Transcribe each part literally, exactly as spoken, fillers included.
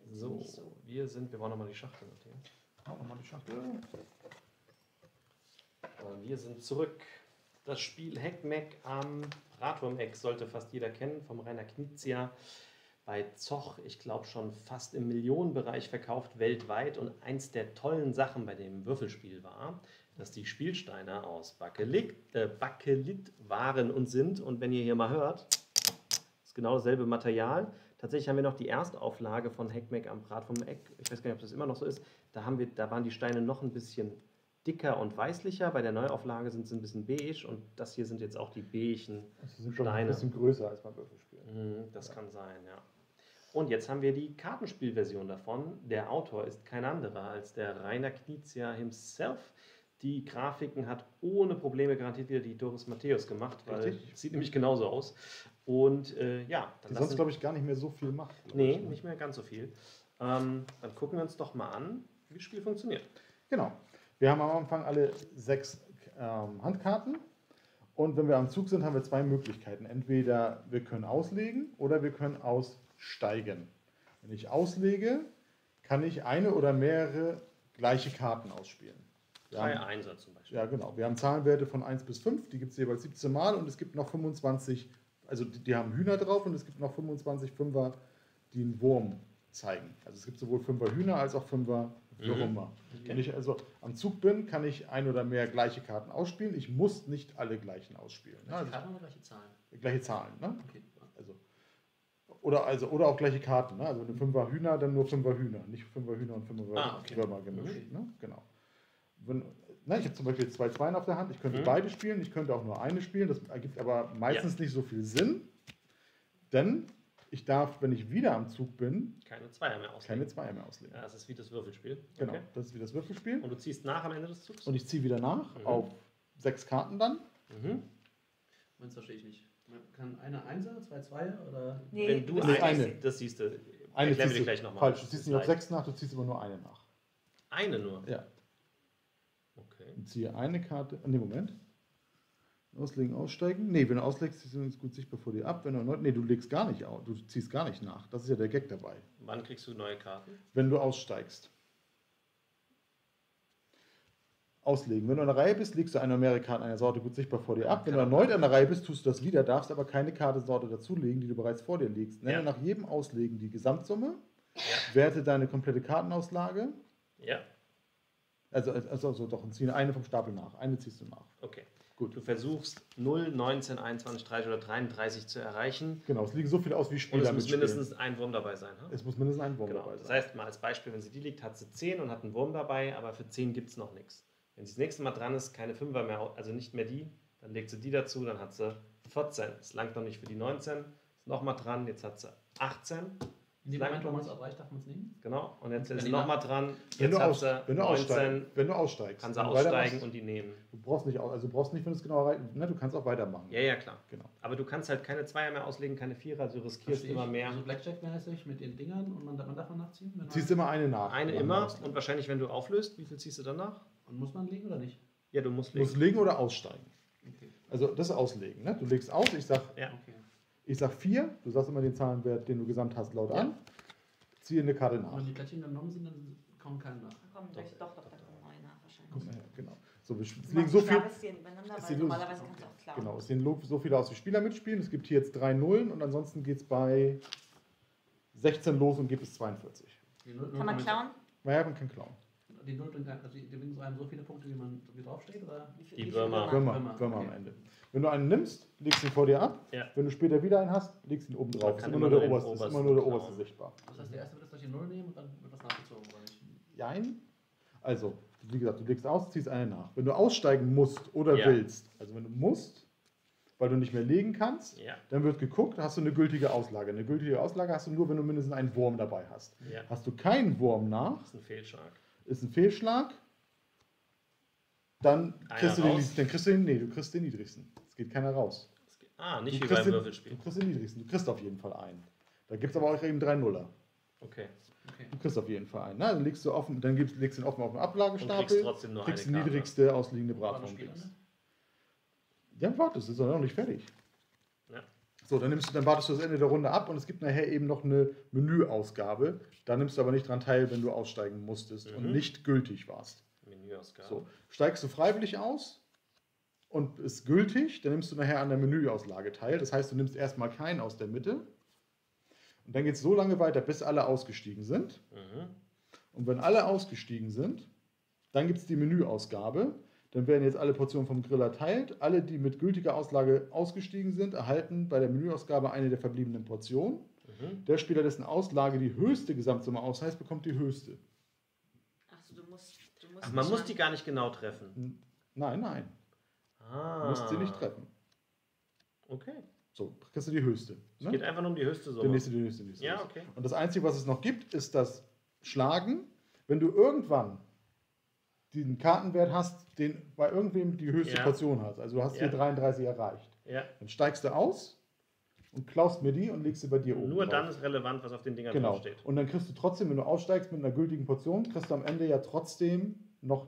So, so, wir sind, wir wollen nochmal die Schachtel notieren. Auch nochmal die Schachtel. Wir sind zurück. Das Spiel Heckmeck am Bratwurmeck sollte fast jeder kennen, vom Rainer Knizia. Bei Zoch, ich glaube schon fast im Millionenbereich verkauft weltweit. Und eins der tollen Sachen bei dem Würfelspiel war, dass die Spielsteine aus Bakelit, äh, Bakelit waren und sind. Und wenn ihr hier mal hört, ist genau dasselbe Material. Tatsächlich haben wir noch die Erstauflage von Heckmeck am Bratwurmeck. Ich weiß gar nicht, ob das immer noch so ist. Da, haben wir, da waren die Steine noch ein bisschen dicker und weißlicher. Bei der Neuauflage sind sie ein bisschen beige und das hier sind jetzt auch die beigen Sie sind schon Steine. ein bisschen größer als beim Würfelspiel. Mhm, das Ja. kann sein, ja. Und jetzt haben wir die Kartenspielversion davon. Der Autor ist kein anderer als der Rainer Knizia himself. Die Grafiken hat ohne Probleme garantiert wieder die Doris Matthäus gemacht, weil es sieht nämlich genauso aus. Und äh, ja, Die sonst, glaube ich, gar nicht mehr so viel macht. Nee, ich, ne? nicht mehr ganz so viel. Ähm, dann gucken wir uns doch mal an, wie das Spiel funktioniert. Genau. Wir haben am Anfang alle sechs ähm, Handkarten. Und wenn wir am Zug sind, haben wir zwei Möglichkeiten. Entweder wir können auslegen oder wir können aussteigen. Wenn ich auslege, kann ich eine oder mehrere gleiche Karten ausspielen. Wir Drei haben, Einser zum Beispiel. ja, genau. Wir haben Zahlenwerte von eins bis fünf, die gibt es jeweils siebzehn Mal und es gibt noch fünfundzwanzig, also die, die haben Hühner drauf und es gibt noch fünfundzwanzig Fünfer, die einen Wurm zeigen. Also es gibt sowohl Fünfer Hühner als auch Fünfer Würmer. Mhm. Wenn ich also am Zug bin, kann ich ein oder mehr gleiche Karten ausspielen. Ich muss nicht alle gleichen ausspielen. Gleiche Also, Karten oder gleiche Zahlen? Gleiche Zahlen, ne? Okay. Also, oder, also, oder auch gleiche Karten. Ne? Also eine Fünfer Hühner, dann nur Fünfer Hühner. Nicht Fünfer Hühner und Fünfer Ah, okay. Würmer gemischt. Okay. Ne? Genau. Wenn, ne, ich habe zum Beispiel zwei Zweien auf der Hand. Ich könnte Mhm. beide spielen. Ich könnte auch nur eine spielen. Das ergibt aber meistens nicht so viel Sinn. Denn ich darf, wenn ich wieder am Zug bin, Keine Zweier mehr auslegen. keine Zweier mehr auslegen. Ja, das ist wie das Würfelspiel. Genau, Okay. das ist wie das Würfelspiel. Und du ziehst nach am Ende des Zugs? Und ich ziehe wieder nach Mhm. auf sechs Karten dann. Mhm. Das verstehe ich nicht. Man kann eine Einser, zwei Zweier oder. Nee, Wenn du das Nee, ist- eine. das siehst du. Eine Erklären wir ziehst dir du, gleich nochmal. falsch, du ziehst nicht auf sechs nach, du ziehst immer nur eine nach. Eine nur? Ja. Okay. Und ziehe eine Karte. Ne, Moment. Auslegen, aussteigen. Ne, wenn du auslegst, ziehst du es gut sichtbar vor dir ab. Wenn du erneut, nee, du legst gar nicht aus. Du ziehst gar nicht nach. Das ist ja der Gag dabei. Wann kriegst du neue Karten? Wenn du aussteigst. Auslegen. Wenn du an der Reihe bist, legst du eine oder mehrere Karten einer Sorte gut sichtbar vor dir ab. Wenn du erneut an der Reihe bist, tust du das wieder, darfst aber keine Kartensorte dazulegen, die du bereits vor dir legst. Nenne Ja. nach jedem Auslegen die Gesamtsumme, Ja. werte deine komplette Kartenauslage. Ja. Also, also, also doch, und ziehe eine vom Stapel nach. Eine ziehst du nach. Okay. Gut. Du versuchst null, neunzehn, einundzwanzig, dreißig oder dreiunddreißig zu erreichen. Genau, es liegen so viele aus, wie Und Spieler es muss mitspielen. mindestens ein Wurm dabei sein. Ha? Es muss mindestens ein Wurm Genau. dabei Das sein. heißt, mal als Beispiel, wenn sie die liegt, hat sie zehn und hat einen Wurm dabei, aber für zehn gibt es noch nichts. Wenn sie das nächste Mal dran ist, keine Fünfer mehr, also nicht mehr die, dann legt sie die dazu, dann hat sie vierzehn. Das langt noch nicht für die neunzehn. Ist nochmal dran, jetzt hat sie achtzehn. In dem Langt Moment, wo noch man es nicht. erreicht, darf man es nehmen. Genau. Und jetzt Wenn ist die sie nochmal dran. Wenn Jetzt du, hat aus, sie wenn, du aussteigst, neunzehn. wenn du aussteigst, Kann sie wenn du aussteigen weitermachst, und die nehmen. du brauchst nicht, aus- also du brauchst nicht, wenn du es genau erreicht, ne, du kannst auch weitermachen. Ja, ja, klar. Genau. Aber du kannst halt keine Zweier mehr auslegen, keine Vierer, also du riskierst Verstehe immer ich. mehr. Also Blackjack-mäßig mit den Dingern und man, man darf man nachziehen? Wenn Ziehst man, immer eine nach. Eine beim immer Auslegen. und wahrscheinlich, wenn du auflöst, wie viel ziehst du danach? und muss man legen oder nicht? Ja, du musst Du musst legen. legen oder aussteigen. Okay. Also das ist auslegen. Ne? Du legst aus, ich sag, Ja. Okay. ich sag vier, du sagst immer den Zahlenwert, den du gesamt hast, laut Ja. an. Ziehe eine Karte Und nach. wenn die Plättchen genommen sind, dann kommen keine nach. Da kommen gleich doch, doch, da kommen neue nach wahrscheinlich. Guck mal her, genau. So, wir, es Du liegen machst so ein viel, klares Ziel übereinander, es weil sind- normalerweise kannst du auch klauen. genau, es sehen lo- so viele aus, wie Spieler mitspielen. Es gibt hier jetzt drei Nullen und ansonsten geht es bei sechzehn los und gibt es zweiundvierzig. Die Null- Kann man Null- klauen? Naja, man kann klauen. Die Null bringt, also die bringen so einem so viele Punkte, wie man wie draufsteht, oder? Wie viel- Die wie viel Würmer. Würmer, Würmer, Würmer okay. am Ende. Wenn du einen nimmst, legst ihn vor dir ab. Ja. Wenn du später wieder einen hast, legst ihn oben drauf. Man Ist kann immer nur immer der nur den oberste, ist obersten immer nur der klauen. oberste sichtbar. Das heißt, der erste wird das durch die Null nehmen und dann wird das nachgezogen, oder nicht? Jein. Also, wie gesagt, du legst aus, ziehst eine nach. Wenn du aussteigen musst oder Ja. willst, also wenn du musst, weil du nicht mehr legen kannst, Ja. dann wird geguckt, hast du eine gültige Auslage. Eine gültige Auslage hast du nur, wenn du mindestens einen Wurm dabei hast. Ja. Hast du keinen Wurm nach, Das ist ein Fehlschlag. ist ein Fehlschlag, dann Einer kriegst, du den, raus? dann kriegst du den, nee, du kriegst den niedrigsten. Es geht keiner raus. Das geht, ah, nicht Du wie kriegst beim den, Würfelspiel. Du kriegst den niedrigsten, du kriegst auf jeden Fall einen. Da gibt es aber auch eben drei Nuller. Okay. Okay. Du kriegst auf jeden Fall einen. Ne? Also legst du offen, dann gibst, legst du ihn offen auf den Und Ablagestapel, kriegst trotzdem nur kriegst die eine Karte. niedrigste ausliegende War das Bratwurm. Spiel links. Ende? Ja, warte, das ist doch noch nicht fertig. Ja. So, dann, nimmst du, dann wartest du das Ende der Runde ab und es gibt nachher eben noch eine Menüausgabe. Da nimmst du aber nicht dran teil, wenn du aussteigen musstest Mhm. und nicht gültig warst. Menüausgabe. So, steigst du freiwillig aus und ist gültig, dann nimmst du nachher an der Menüauslage teil. Das heißt, du nimmst erstmal keinen aus der Mitte. Und dann geht es so lange weiter, bis alle ausgestiegen sind. Mhm. Und wenn alle ausgestiegen sind, dann gibt es die Menüausgabe. Dann werden jetzt alle Portionen vom Grill erteilt. Alle, die mit gültiger Auslage ausgestiegen sind, erhalten bei der Menüausgabe eine der verbliebenen Portionen. Mhm. Der Spieler, dessen Auslage die höchste Gesamtsumme ausweist, bekommt die höchste. Achso, du musst. Du musst Ach, man nicht muss mal- die gar nicht genau treffen. N- Nein, nein. Ah. Du musst sie nicht treffen. Okay. So, kriegst du die höchste. Es Ne? geht einfach nur um die höchste Der Summe. nächste, der nächste, der nächste. Ja, okay. Und das Einzige, was es noch gibt, ist das Schlagen. Wenn du irgendwann den Kartenwert hast, den bei irgendwem die höchste Ja. Portion hat, also du hast hier Ja. dreiunddreißig erreicht, Ja. dann steigst du aus und klaust mir die und legst sie bei dir oben Nur drauf. dann ist relevant, was auf den Dingern Genau. draufsteht. Und dann kriegst du trotzdem, wenn du aussteigst mit einer gültigen Portion, kriegst du am Ende ja trotzdem noch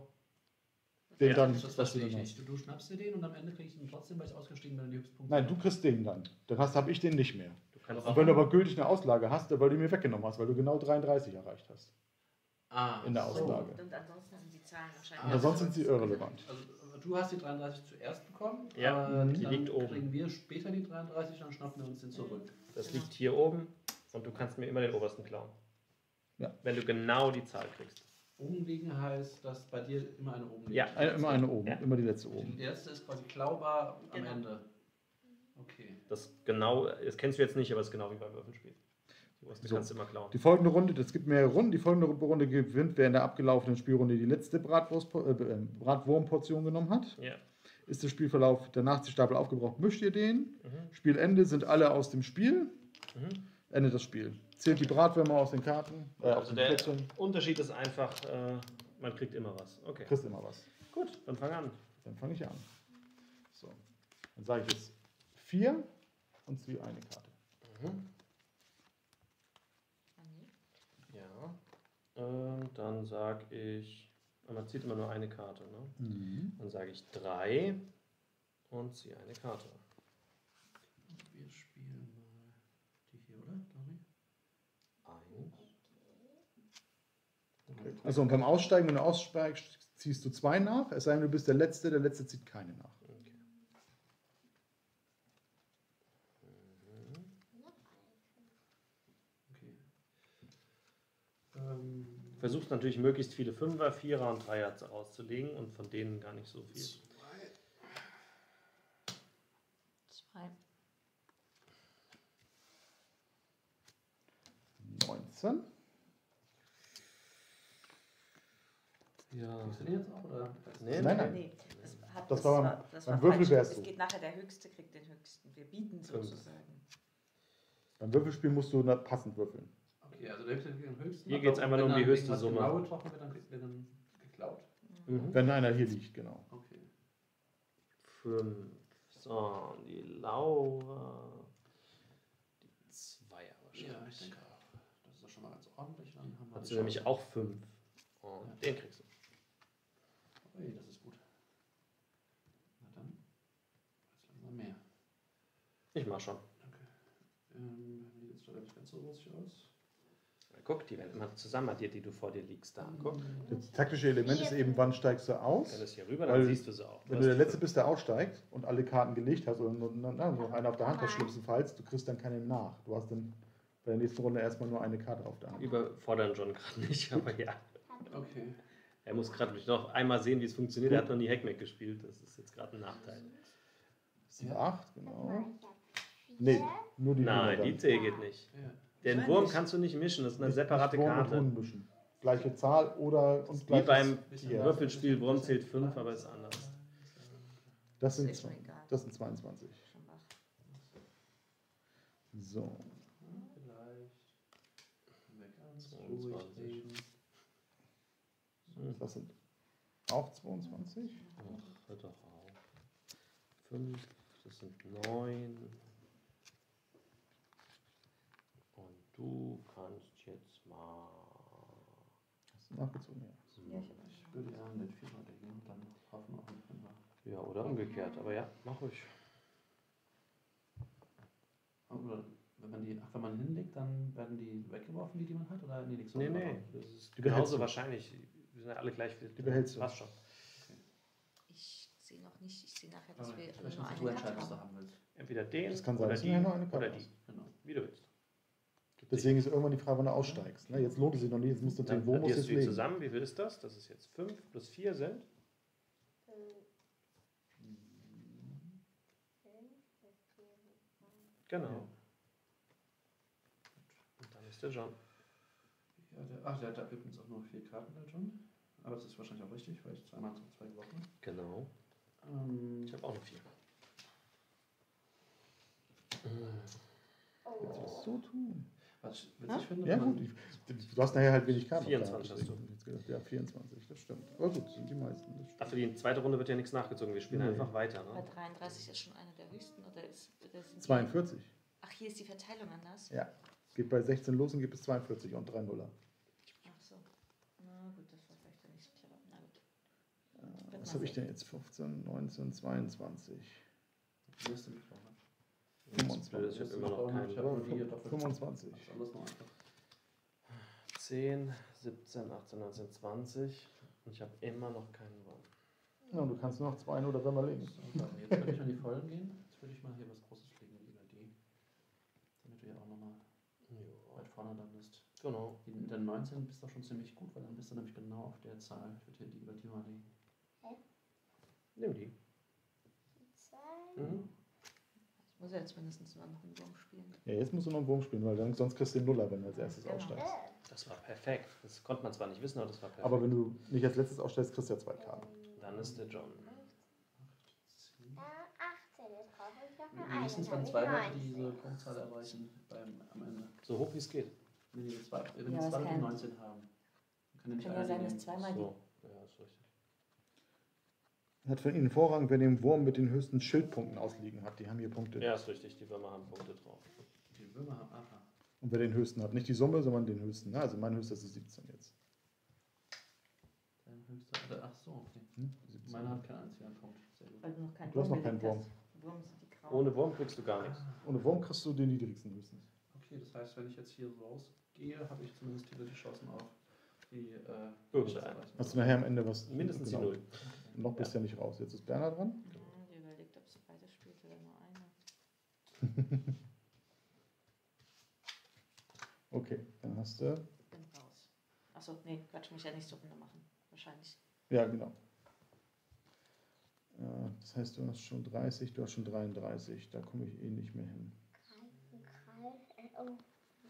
den Ja, dann. Das was du verstehe dann ich hast. nicht. Du, du schnappst dir den und am Ende krieg ich ihn trotzdem, weil ich ausgestiegen bin, die Höchstpunkte. Nein, du kriegst den dann. Dann hast habe ich den nicht mehr. Du kannst Und wenn du aber gültig eine Auslage hast, weil du mir weggenommen hast, weil du genau dreiunddreißig erreicht hast. ah, in der so. Auslage. Und ansonsten sind die Zahlen wahrscheinlich. Ah, Aber sonst sind sie irrelevant. Also du hast die dreiunddreißig zuerst bekommen. Ja, aber die dann liegt oben. kriegen wir später die dreiunddreißig, dann schnappen wir uns den zurück. Das Genau. liegt hier oben und du kannst mir immer den obersten klauen. Ja. Wenn du genau die Zahl kriegst. Oben liegen heißt, dass bei dir immer eine oben liegt. Ja. Eine, immer eine oben, Ja. immer die letzte Die oben. letzte ist quasi klaubar am Genau. Ende. Okay. Das genau, das kennst du jetzt nicht, aber es ist genau wie beim Würfelspiel. Die oberste So. kannst du immer klauen. Die folgende Runde, es gibt mehrere Runden, die folgende Runde gewinnt, wer in der abgelaufenen Spielrunde die letzte Bratwurst, äh, äh, Bratwurmportion genommen hat. Ja. Ist der Spielverlauf der Nachziehstapel aufgebraucht, mischt ihr den. Mhm. Spielende sind alle aus dem Spiel. Mhm. Endet das Spiel. Zählt die Bratwürmer aus den Karten, äh, aus Also den der Plättchen. Unterschied ist einfach, äh, man kriegt immer was. Okay. Kriegst immer was. Gut, dann fang an. Dann fange ich an. So. Dann sage ich jetzt vier und ziehe eine Karte. Mhm. Ja. Ähm, dann sage ich, man zieht immer nur eine Karte, ne? Dann sage ich drei und ziehe eine Karte. Wir spielen mal die hier, oder? Dani? Eins. Okay. Also und beim Aussteigen, wenn du aussteigst, ziehst du zwei nach. Es sei denn, du bist der Letzte, der Letzte zieht keine nach. Okay. Okay. Ähm, Versuchst natürlich möglichst viele Fünfer, Vierer und Dreier rauszulegen und von denen gar nicht so viel. zwei. Zwei. neunzehn. Ja. Kriegst du den jetzt auch, oder? Nee, Nein, nein. Nee, das, hat, Das war beim- das beim war Würfel falsch. wär's Es so. geht nachher, der Höchste kriegt den Höchsten. Wir bieten Fünf. sozusagen. Beim Würfelspiel musst du na- passend würfeln. Okay, also der höchste kriegt den höchsten. Hier aber geht's einfach nur wenn um die dann höchste irgendwas Summe. Genau getroffen wird, dann kriegt der dann geklaut. Mhm. Wenn einer hier liegt, genau. Okay. Fünf. So, die Laura. Die Zweier Ja, ich wahrscheinlich. denke auch. Das ist doch schon mal ganz ordentlich. Dann haben wir Hat die sie nämlich Chance. auch fünf. Und Ja. den kriegst du. Ui, das ist gut. Na dann. Jetzt langsam mehr. Ich mach schon. Danke. Ähm, die jetzt leider nicht ganz so rosig aus. Guck, die werden immer zusammen addiert, die du vor dir liegst. Da. Guck. Das taktische Element ist eben, wann steigst du Wenn aus. das hier rüber, dann Weil- siehst du sie auch. Wenn du der Letzte bist, der aussteigt und alle Karten gelegt hast oder nur, na, na, noch eine auf der Hand hast, schlimmstenfalls, du kriegst dann keine nach. Du hast dann bei der nächsten Runde erstmal nur eine Karte auf der Hand. Überfordern John gerade nicht, aber ja. Okay. Er muss gerade noch einmal sehen, wie es funktioniert. Er hat noch nie Hackmeck gespielt. Das ist jetzt gerade ein Nachteil. sieben, acht, genau. Nee, nur die Nein, Hühner die C geht nicht. Ja. Den Nein, Wurm nicht. kannst du nicht mischen. Das ist eine Nicht- separate nicht Wurm mit Karte. Huhn mischen. Gleiche Zahl oder und Wie gleiches beim Tier. Würfelspiel, Wurm zählt fünf, aber ist anders. Das Das sind, ist zwei- mir egal. das sind zweiundzwanzig. Schon wach. So. Vielleicht. Wir ganz ruhig zweiundzwanzig. reden. Das sind auch zweiundzwanzig. Ach, hör doch auf. Fünf, das sind neun. Und du kannst jetzt mal. Hast du nachgezogen? Ja. Ja, ich hab Ich würde eher mit Vierer legen und dann hoffen auf den Fünfer. Ja, oder umgekehrt. Aber ja, mach ruhig. oder wenn man die, ach, wenn man hinlegt, dann werden die weggeworfen, die, die man hat? Oder nee, nichts Nee, so nee, drauf? das ist Die behältst genauso du. wahrscheinlich. Wir sind ja alle gleich viel. Die behältst du. Passt schon. Ich sehe noch nicht, ich sehe nachher, dass Aber wir ich alle möchte, nur dass eine du Karte entscheidest, was du haben. haben willst. Entweder den Das kann sein, oder dass du die nachher noch eine Karte oder die. hast. Genau. Wie du willst. Deswegen ist irgendwann die Frage, wann du aussteigst. Ne? Jetzt lohnt es sich noch nicht, jetzt musst du Dann den Wurm addierst jetzt du die legen. zusammen. Wie viel ist das? Das ist jetzt fünf plus vier sind. Genau. Ja. Und dann ist der John. Ja, der, ach, der hat da übrigens auch nur vier Karten, der John. Aber das ist wahrscheinlich auch richtig, weil ich zweimal zwei geworfen habe. Genau. Ähm, Ich habe auch noch vier. Willst du das so tun? was ich Ja? witzig finde, Ja wenn man- gut, ich, du hast nachher halt wenig Karten. vierundzwanzig auf hast der Hand, deswegen hab ich jetzt gedacht, ja, vierundzwanzig, das stimmt. Aber gut, sind die meisten. Das Ach, stimmt. für die zweite Runde wird ja nichts nachgezogen. Wir spielen Nee. einfach weiter. Bei Ne? dreiunddreißig ist schon einer der höchsten oder ist oder sind die- zweiundvierzig. Ach, hier ist die Verteilung anders. Ja. Geht bei sechzehn los und gibt es zweiundvierzig und drei Nuller. Ach so. Na gut, das war vielleicht dann nicht so clever. Na gut. Äh, Was habe ich denn jetzt? fünfzehn, neunzehn, zweiundzwanzig. die Liste mit drauf hat. Das ist blöd, ich habe immer noch keinen. Ich habe nur die hier doppelt. fünfundzwanzig. Das ist alles noch einfach. zehn, siebzehn, achtzehn, neunzehn, zwanzig. Und ich habe immer noch keinen Wurm. Ja, und du kannst nur noch zwei Nuller dreimal legen. So, warte, jetzt würde ich an die Vollen gehen. Jetzt würde ich mal hier was Großes legen über die. Damit du ja auch nochmal Ja, weit vorne dann bist. genau. Die- In der neunzehn bist du auch schon ziemlich gut, weil dann bist du nämlich genau auf der Zahl. Ich würde hier die über die mal legen. Nimm die. Mhm. Ich muss ja jetzt mindestens mal noch einen Wurm spielen. Ja, jetzt musst du noch einen Wurm spielen, weil dann, sonst kriegst du den Nuller, wenn du als erstes Genau. aussteigst. Das war perfekt. Das konnte man zwar nicht wissen, aber das war perfekt. Aber wenn du nicht als letztes aussteigst, kriegst du ja zwei Karten. Dann ist der John. achtzehn, jetzt brauche ich noch eine Wenigstens, wenn eine, zwei eine Leute diese neunzehn. Punktzahl erreichen beim, am Ende. So hoch wie es geht. Nee, nee, zwei, wenn Ja, zwei es Leute kann- neunzehn haben, dann kann ja nicht Kann ja einer sein, die dass nehmen. zweimal die. So. Ja, ist richtig. Hat von ihnen Vorrang, wer den Wurm mit den höchsten Schildpunkten ausliegen hat. Die haben hier Punkte. Ja, ist richtig. Die Würmer haben Punkte drauf. Die Würmer haben, aha. Und wer den höchsten hat. Nicht die Summe, sondern den höchsten. Ne? Also mein höchster ist siebzehn jetzt. Dein höchster, oder, ach so, okay. Hm? siebzehn. Meiner hat keinen einzigen Punkt. Sehr gut. Weil du noch keinen Du hast noch Wurm keinen gelegt Wurm. hast. Wurm sind die grauen. Ohne Wurm kriegst du gar nichts. Ohne Wurm kriegst du den niedrigsten höchstens. Okay, das heißt, wenn ich jetzt hier rausgehe, habe ich zumindest hier die Chancen auf die äh, Gut. zu erreichen. Hast du nachher am Ende was? Mindestens genau. die Null. Und noch bist du ja nicht raus. Jetzt ist Bernhard dran. Ja, die überlegt, ob sie beide spielt oder nur eine. Okay, dann hast du. Bin raus. Achso, nee, Quatsch, muss ich ja nicht so Runde machen. Wahrscheinlich. Ja, genau. Ja, das heißt, du hast schon dreißig, du hast schon dreiunddreißig. Da komme ich eh nicht mehr hin. Oh.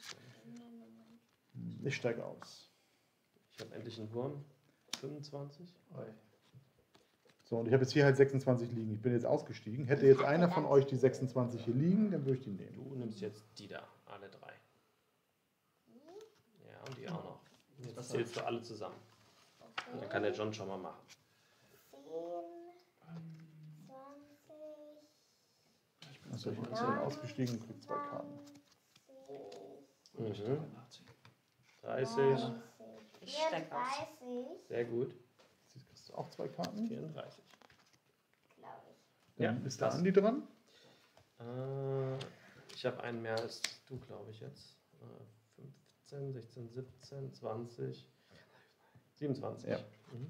Ich steige aus. Ich habe endlich einen Wurm. fünfundzwanzig. Oi. So, und ich habe jetzt hier halt sechsundzwanzig liegen. Ich bin jetzt ausgestiegen. Hätte jetzt einer von euch die sechsundzwanzig hier liegen, dann würde ich die nehmen. Du nimmst jetzt die da. Alle drei. Ja, und die auch noch. Jetzt zählst du alle zusammen. Und dann kann der John schon mal machen. Ich bin Achso, ich bin jetzt jetzt ausgestiegen und kriege zwei Karten. und ich Mhm. darf nachziehen. dreißig. Ich steig aus. vierunddreißig, Sehr gut. Jetzt kriegst du auch zwei Karten. vierunddreißig. glaube ich. Dann Ja, ist der passt. Andi dran. Äh, ich habe einen mehr als du, glaube ich, jetzt. Äh, fünfzehn, sechzehn, siebzehn, zwanzig, siebenundzwanzig. Ja. Mhm.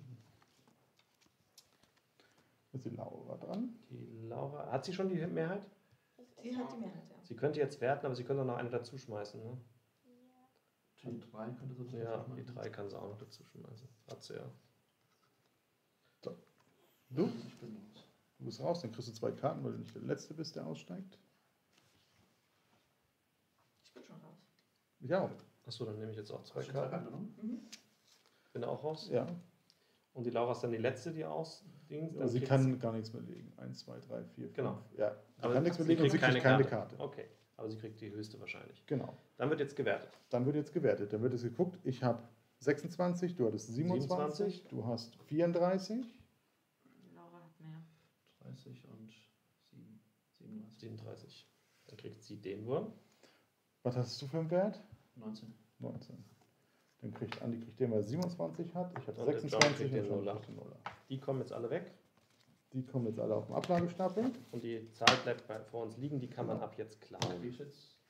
Jetzt ist die Laura dran. Die Laura, hat sie schon die Mehrheit? Die hat die Mehrheit, ja. Sie könnte jetzt werten, aber sie könnte auch noch eine dazu schmeißen. Ne? Die drei könnte so Ja, die drei kann sie auch noch dazu schmeißen. Hat sie ja. Du? Ich bin los. Du bist raus, dann kriegst du zwei Karten, weil du nicht der Letzte bist, der aussteigt. Ich bin schon raus. Ich auch. Achso, dann nehme ich jetzt auch zwei Hast du zwei Karten. Karten, oder? Mhm. Bin auch raus. Ja. Und die Laura ist dann die letzte, die ausdings. Also sie kann gar nichts mehr legen. Eins, zwei, drei, vier, fünf. Genau. Ja. Sie Aber kann nichts sie mehr legen und sie kriegt kriegt keine Karte. Okay, aber sie kriegt die höchste wahrscheinlich. Genau. Dann wird jetzt gewertet. Dann wird jetzt gewertet. Dann wird es geguckt. Ich habe sechsundzwanzig, du hattest siebenundzwanzig, siebenundzwanzig. du hast vierunddreißig. Laura hat mehr. dreißig und sieben, siebenunddreißig. siebenunddreißig. Dann kriegt sie den Wurm. Was hast du für einen Wert? neunzehn. neunzehn. Dann kriegt Andi kriegt den, weil er siebenundzwanzig hat. Ich habe Und der John sechsundzwanzig kriegt und den John Nuller. kriegt den Nuller. Die kommen jetzt alle weg. Die kommen jetzt alle auf dem Ablagestapel. Und die Zahl bleibt bei, vor uns liegen. Die kann man ab jetzt klauen. Wie ich jetzt?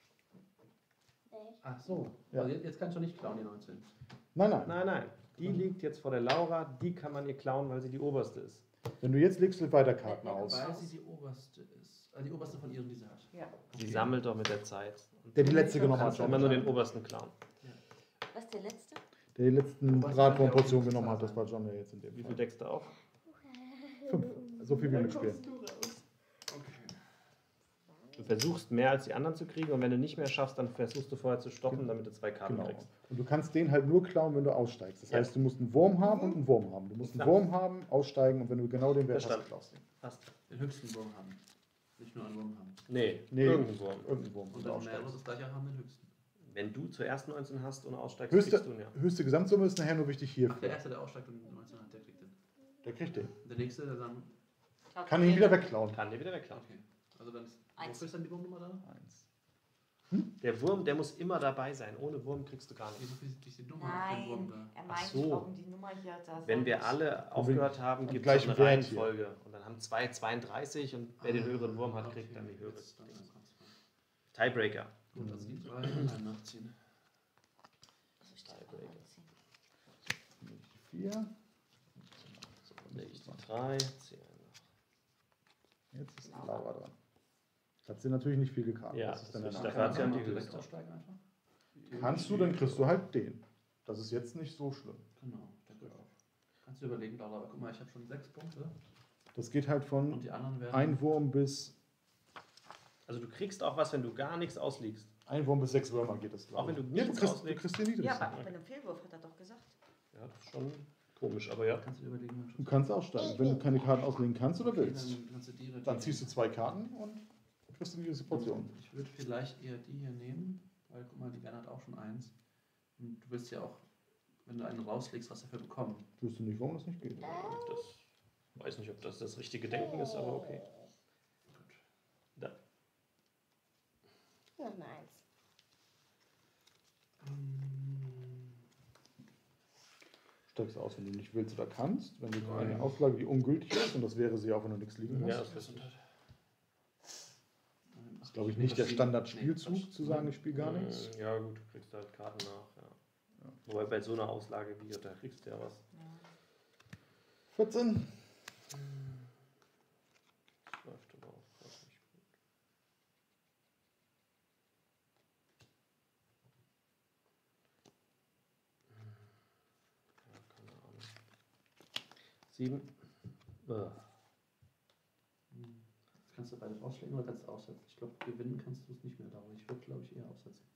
Ach so. Ja. Also jetzt, jetzt kann ich doch nicht klauen, die neunzehn. Nein, nein. Nein, nein. Die liegt jetzt vor der Laura, die kann man ihr klauen, weil sie die oberste ist. Wenn du jetzt legst du weiter Karten Ja, aus. Weil sie die oberste ist. Äh, die oberste von ihren, die sie hat. Ja. Sie sammelt doch mit der Zeit. Der die letzte Du genommen kannst hat. immer nur den obersten klauen. Was ist der letzte? Der die letzten Was Bratwurmportion kann ja auch genommen hat, das sein. war John ja jetzt in dem Wie viel Fall. deckst du auf? Fünf. So viel wie mitspielen. Okay. Du versuchst mehr als die anderen zu kriegen und wenn du nicht mehr schaffst, dann versuchst du vorher zu stoppen, damit du zwei Karten Genau. kriegst. Und du kannst den halt nur klauen, wenn du aussteigst. Das Ja. heißt, du musst einen Wurm haben und einen Wurm haben. Du musst einen Klar. Wurm haben, aussteigen und wenn du genau den Wert hast, Verstanden. klaust du ihn. Passt. Den höchsten Wurm haben. Nicht nur einen Wurm haben. Nee, Nee. irgendein Wurm. Irgendeinen Wurm, Und wenn du dann mehrere aussteigst. das gleiche haben, den höchsten. Wenn du zuerst neunzehn hast und aussteigst, Höchste, kriegst du ihn ja. höchste Gesamtsumme ist nachher nur wichtig Ach, der hierfür. erste, der aussteigt und neunzehn hat, der kriegt den. Der kriegt den. Der nächste, der dann. Kann ihn wieder wegklauen. Kann dir wieder wegklauen. Okay. Also dann ist. Eins. Wofür ist dann die Wurmnummer da? Eins. Der Wurm, der muss immer dabei sein. Ohne Wurm kriegst du gar nichts. Wieso ist die Nummer auf den Wurm Nein, da? er Ach meint, so. warum die Nummer hier da Wenn soll wir nicht- alle aufgehört haben, am gibt es gleichen eine Wert hier. Reihenfolge. Und dann haben zwei zweiunddreißig und wer den höheren Wurm hat, kriegt dann die höhere. Jetzt dann eins, eins, eins. Tiebreaker. Gut, also die drei und einen nachziehen. Also ich darf mal anziehen. Die vier. So, dann Leg ist ich es die dran. drei, ziehe eine. Jetzt ist die Laura dran. Hat sie natürlich nicht viele Karten. Ja, das ist dann das der ist der Nachteil. Fazit. Ja, die direkt höchste. aussteigen einfach. Kannst du, dann kriegst du halt den. Das ist jetzt nicht so schlimm. Genau, der geht auf. Kannst du überlegen, Laura, aber guck mal, ich habe schon sechs Punkte. Das geht halt Und von die anderen werden. ein Wurm bis Also du kriegst auch was, wenn du gar nichts ausliegst. ein Wurm bis sechs Würmer geht das. glaub Auch wenn ich. du ja, du nichts kriegst, du auslegst. kriegst den niedrigsten. Ja, aber bei einem Fehlwurf hat er doch gesagt. Ja, das ist schon komisch, aber ja. Kannst du dir überlegen, wenn Du kannst aussteigen, wenn du keine Karten auslegen kannst oder Okay, willst. dann kannst du die oder die Dann ziehst du nehmen. zwei Karten und kriegst du diese Portion. Ich würde vielleicht eher die hier nehmen, weil guck mal, die Werner hat auch schon eins. Und du willst ja auch, wenn du einen rauslegst, was dafür bekommen. Wüsste nicht, warum das nicht geht. Das weiß nicht, ob das das richtige Denken ist, aber okay. Gut. Da. Noch eine Eins. Steigst du aus, wenn du nicht willst oder kannst. Wenn du Nein. eine Auslage, die ungültig ist, und das wäre sie auch, wenn du nichts liegen Ja, hast. das ist Das ist, glaube ich, nicht der Standardspielzug, zu sagen, ich spiele gar nichts. Ja, gut, du kriegst halt Karten nach. Ja. Ja. Wobei bei so einer Auslage wie, da kriegst du ja was. Ja. vierzehn. Das läuft aber auch gerade nicht gut. Ja, keine Ahnung. Sieben. Äh. Hm. Kannst du beide rauslegen oder kannst du aussetzen? Ich glaube, gewinnen kannst du es nicht mehr dauern. Ich würde, glaube ich, eher aussetzen.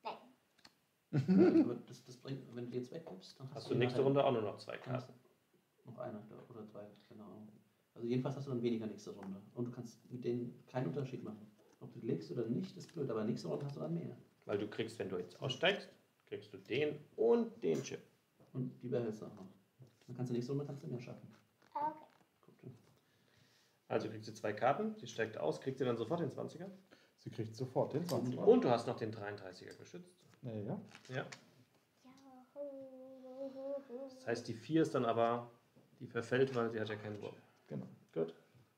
Aber das, das bringt, wenn du die jetzt weggibst, dann hast, Hast du nächste nachher Runde auch nur noch zwei dann hast Karten. du noch eine oder zwei, keine Ahnung. Also jedenfalls hast du dann weniger nächste Runde. Und du kannst mit denen keinen Unterschied machen. Ob du legst oder nicht, ist blöd, aber nächste Runde hast du dann mehr. Weil du kriegst, wenn du jetzt aussteigst, kriegst du den und den Chip. Und die behältst du auch noch. Dann kannst du nächste Runde kannst du mehr schaffen. Okay. Gut. Also kriegst du zwei Karten, sie steigt aus, kriegt sie dann sofort den zwanziger. Sie kriegt sofort den zwanziger. Und du hast noch den dreiunddreißiger geschützt. Ja, ja. Ja. Juhu. Das heißt, die vier ist dann aber, die verfällt, weil sie hat ja keinen Wurm. Genau. Gut.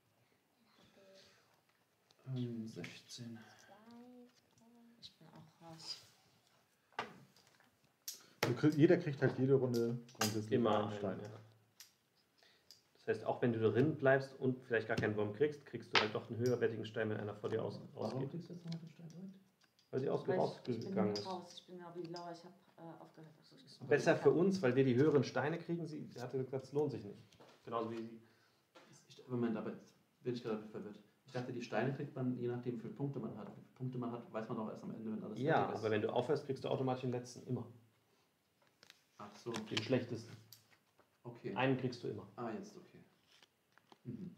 Ähm, sechzehn. Ich bin auch raus. Du krieg, jeder kriegt halt jede Runde grundsätzlich Immer einen einen, Stein. ja. Das heißt, auch wenn du drin bleibst und vielleicht gar keinen Wurm kriegst, kriegst du halt doch einen höherwertigen Stein, wenn einer vor dir aus, Warum ausgeht. kriegst du jetzt noch den Stein direkt? Weil sie ausge Weil ich, ich bin rausgegangen ist. raus. Ich bin genau wie Laura. Ich habe äh, aufgehört. Also ich Besser für uns, weil wir die höheren Steine kriegen. Sie sie hatte gesagt, es lohnt sich nicht. Genauso wie sie. Ich, Moment, aber jetzt bin ich gerade verwirrt. Ich dachte, die Steine kriegt man je nachdem, wie viele Punkte man hat. Wie viele Punkte man hat, weiß man auch erst am Ende, wenn alles Ja, fertig ist. aber wenn du aufhörst, kriegst du automatisch den letzten. Immer. Ach so, Den schlechtesten. okay. Einen kriegst du immer. Ah, jetzt, okay. Mhm.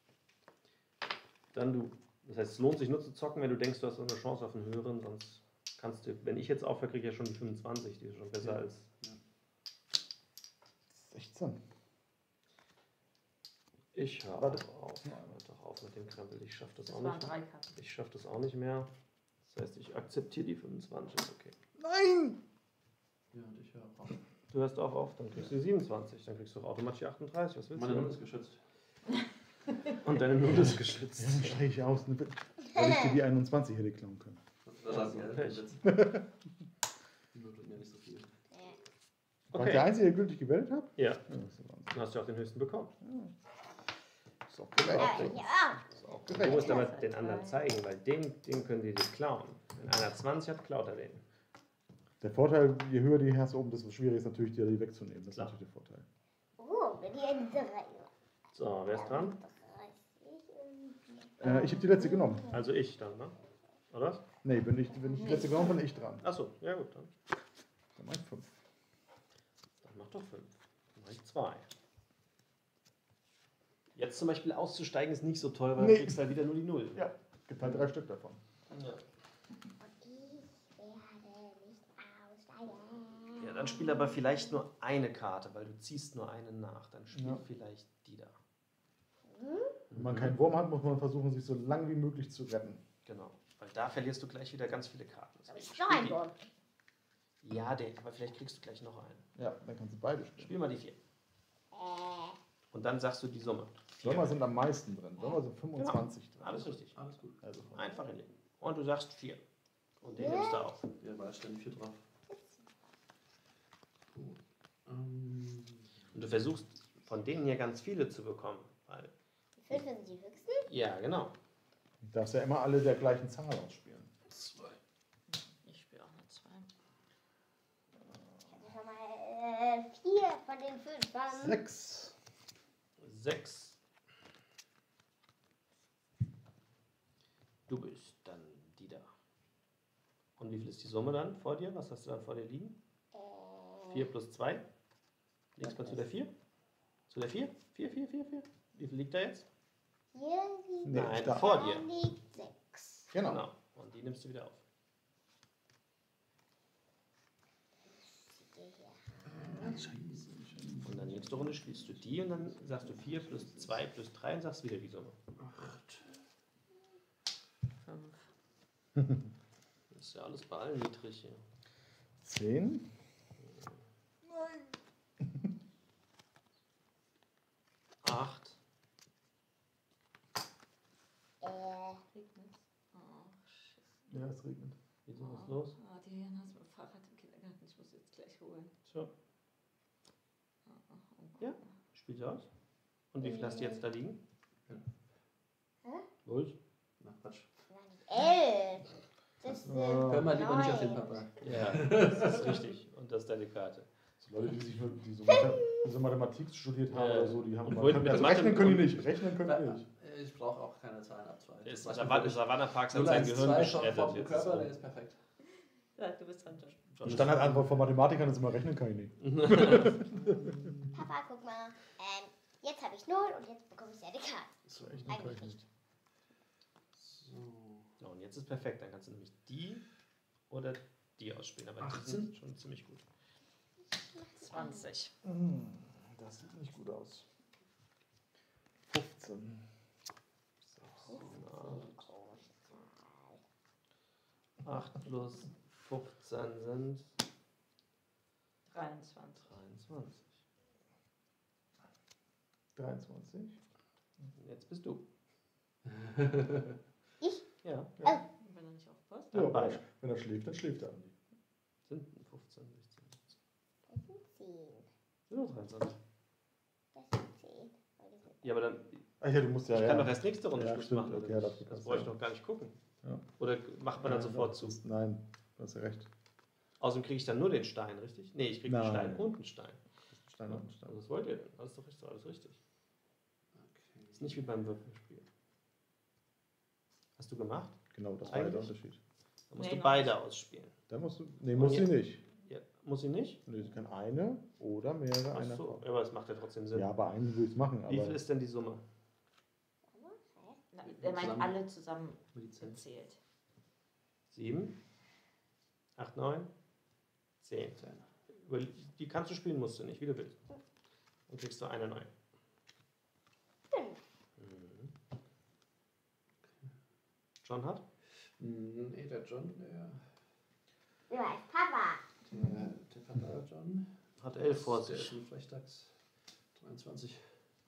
Dann du. Das heißt, es lohnt sich nur zu zocken, wenn du denkst, du hast eine Chance auf einen höheren, sonst kannst du, wenn ich jetzt aufhöre, kriege ich ja schon die fünfundzwanzig, die ist schon besser Ja. als. sechzehn. Ich höre Warte. auf. Hör doch auf mit dem Krempel, ich schaffe das, Das auch waren nicht. drei Karten. Ich schaffe das auch nicht mehr. Das heißt, ich akzeptiere die fünfundzwanzig, okay. Nein! Ja, und ich höre auf. Du hörst auch auf, dann kriegst du die siebenundzwanzig, dann kriegst du auch automatisch die achtunddreißig, was willst Meine du? Null ist geschützt. Und deine Null ist Ja, geschützt. dann steige ich aus, ne? Weil ich dir die einundzwanzig hätte klauen können. Das lassen wir Pech. jetzt. War ich der Einzige, der gültig gewählt hat? Ja, Ja, das ist der Wahnsinn. dann hast du auch den höchsten bekommen. Ist auch Ja, gerecht. ich auch. Ist auch Du gerecht. musst aber den anderen zeigen, weil den, den können die dir klauen. Wenn einer zwanzig hat, klaut er den. Der Vorteil, je höher die hast oben, desto schwieriger ist natürlich, dir die wegzunehmen. Das ist Klar. natürlich der Vorteil. Oh, bin ich ein drei. So, wer ist dran? Äh, ich habe die letzte genommen. Also ich dann, ne? Oder was? Nee, bin ich, wenn ich die letzte genommen bin, ich dran. Achso, ja gut, dann. Dann mach ich fünf. Dann mach doch fünf. Dann mach ich zwei. Jetzt zum Beispiel auszusteigen ist nicht so toll, weil Nee. du kriegst halt wieder nur die Null. Ja, gibt halt drei Stück davon. Ja. Ich werde nicht aussteigen. Ja, dann spiel aber vielleicht nur eine Karte, weil du ziehst nur eine nach. Dann spiel Ja. vielleicht die da. Wenn man keinen Wurm hat, muss man versuchen, sich so lang wie möglich zu retten. Genau. Weil da verlierst du gleich wieder ganz viele Karten. Aber ich Deswegen noch ein spiel Wurm. die. Ja, den, aber vielleicht kriegst du gleich noch einen. Ja, dann kannst du beide spielen. Spiel mal die vier. Äh, Und dann sagst du die Summe. Würmer sind am meisten drin. Würmer sind fünfundzwanzig drin. Alles richtig. Alles gut. Also Einfach hinlegen. Und du sagst vier. Und den nimmst du auf. Ja, weil ständig vier drauf. Gut. Ähm, Und du versuchst von denen hier ganz viele zu bekommen. Weil, die fünf sind die höchsten. ja, genau. du darfst ja immer alle der gleichen Zahl ausspielen. zwei. Ich spiele auch eine zwei. Ich hatte schon mal äh, vier von den fünf. Waren Sechs. Sechs. Du bist dann die da. Und wie viel ist die Summe dann vor dir? Was hast du dann vor dir liegen? äh, vier plus zwei. Legst mal zu der vier? Zu der vier? vier, vier, vier, vier. Wie viel liegt da jetzt? hier liegt Nee, Nein, da. vor da dir. liegt sechs. Genau. Und die nimmst du wieder auf. Und dann nächste Runde spielst du die und dann sagst du vier plus zwei plus drei und sagst wieder die Summe. Acht. Fünf. Das ist ja alles bei allen niedrig hier. Zehn. Acht. Äh, Regnet. Oh, shit. Ja, es regnet. Wieso, was ist los? Ah, die Herren hast mit dem Fahrrad im Kindergarten. Ich muss jetzt gleich holen. So, Ah, ah, oh Gott. Ja. spielst du aus. Und wie viel hast du jetzt da liegen? Hä? Los. Na, Quatsch. nein, nicht elf. Das sind Ah. Hör mal lieber nicht auf den neun. Papa. Ja, das ist richtig. Und das ist deine Karte. So Leute, die sich nur die so, Mathe, die so Mathematik studiert haben Ja. oder so, die haben Und immer, wollten können, mit also Mathe- rechnen können die nicht. Rechnen können die nicht. Ich brauche auch keine Zahlen ab zwei. Der ist Das Savanna, Savannah Parks hat null sein eins Gehirn zwei geschreddert. vom Jetzt Körper, der ist ist perfekt. Ja, du bist dran, Josh. so. Die Standardantwort von Mathematikern ist immer, rechnen kann ich nicht. Papa, guck mal. Ähm, jetzt habe ich null und jetzt bekomme ich seine Karte. So, rechnen kann Eigentlich ich nicht. nicht. So. Ja, und jetzt ist perfekt. Dann kannst du nämlich die oder die ausspielen. Aber die achtzehn? sind schon ziemlich gut. zwanzig. Hm, das sieht nicht gut aus. fünfzehn. acht plus fünfzehn sind dreiundzwanzig. dreiundzwanzig. dreiundzwanzig. Jetzt bist du. Ich? Ja. Ja. Wenn er nicht aufpasst. Ja, Dann beide. wenn er schläft, dann schläft er. Sind fünfzehn, sechzehn, siebzehn. Das sind zehn. Sind doch dreiundzwanzig. Das sind zehn. Weil die sind- Ja, aber dann. Ach ja, du musst ja. Ich ja. kann doch erst nächste Runde Ja, Schluss stimmt. machen. Oder Okay, ja, nicht? das- das das- brauche ich ja. doch gar nicht gucken. Ja. Oder macht man dann Ja, sofort das zu? ist- Nein, du hast ja recht. Außerdem kriege ich dann nur den Stein, richtig? Nee, ich kriege einen Nein. Stein und einen Stein. Stein auf den Stein. Also was wollt ihr denn? Das ist doch ist doch alles richtig. Okay. Ist nicht wie beim Würfelspiel. Hast du gemacht? Genau, das war der Eigentlich? Unterschied. Dann musst Nee, du noch beide nicht. ausspielen. Da musst du. Nee, muss sie jetzt- nicht. Ja, muss ich nicht? Nee, sie kann eine oder mehrere Ach einer so, Frau. aber es macht ja trotzdem Sinn. Ja, bei einem würde ich es machen, Wie viel aber. ist denn die Summe? Na, er meint Zusammen. alle zusammen Lizenz. gezählt. Sieben? Acht, neun? Zehn. Über die kannst du spielen, musst du nicht, wie du willst. Dann kriegst du eine neue. Fünf. Mhm. John hat? Hm, Nee, der John, der. Du heißt Papa. Der, der Papa John. Hat elf vor Der ist sich. ein Frechdachs. dreiundzwanzig.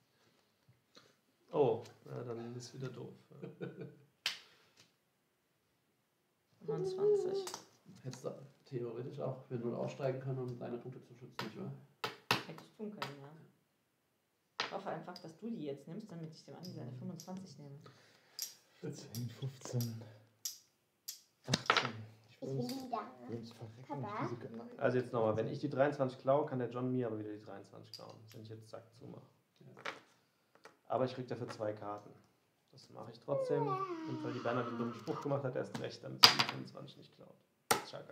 Oh, ja, dann ist wieder doof. fünfundzwanzig. Hättest du theoretisch auch für null aussteigen können, um deine Punkte zu schützen, nicht wahr? Hätte ich tun können, ja. Ich hoffe einfach, dass du die jetzt nimmst, damit ich dem Andi seine fünfundzwanzig nehme. zehn, fünfzehn, achtzehn. Ich Ich bin will's, wieder. will's verrecken. Papa? Ich diese, nein. Also jetzt nochmal, wenn ich die dreiundzwanzig klaue, kann der John mir aber wieder die dreiundzwanzig klauen, wenn ich jetzt zack zumache. Aber ich krieg dafür zwei Karten. Das mache ich trotzdem. Und weil die Berner den dummen Spruch gemacht hat, erst recht, damit sie die fünfundzwanzig nicht klaut. Chaka.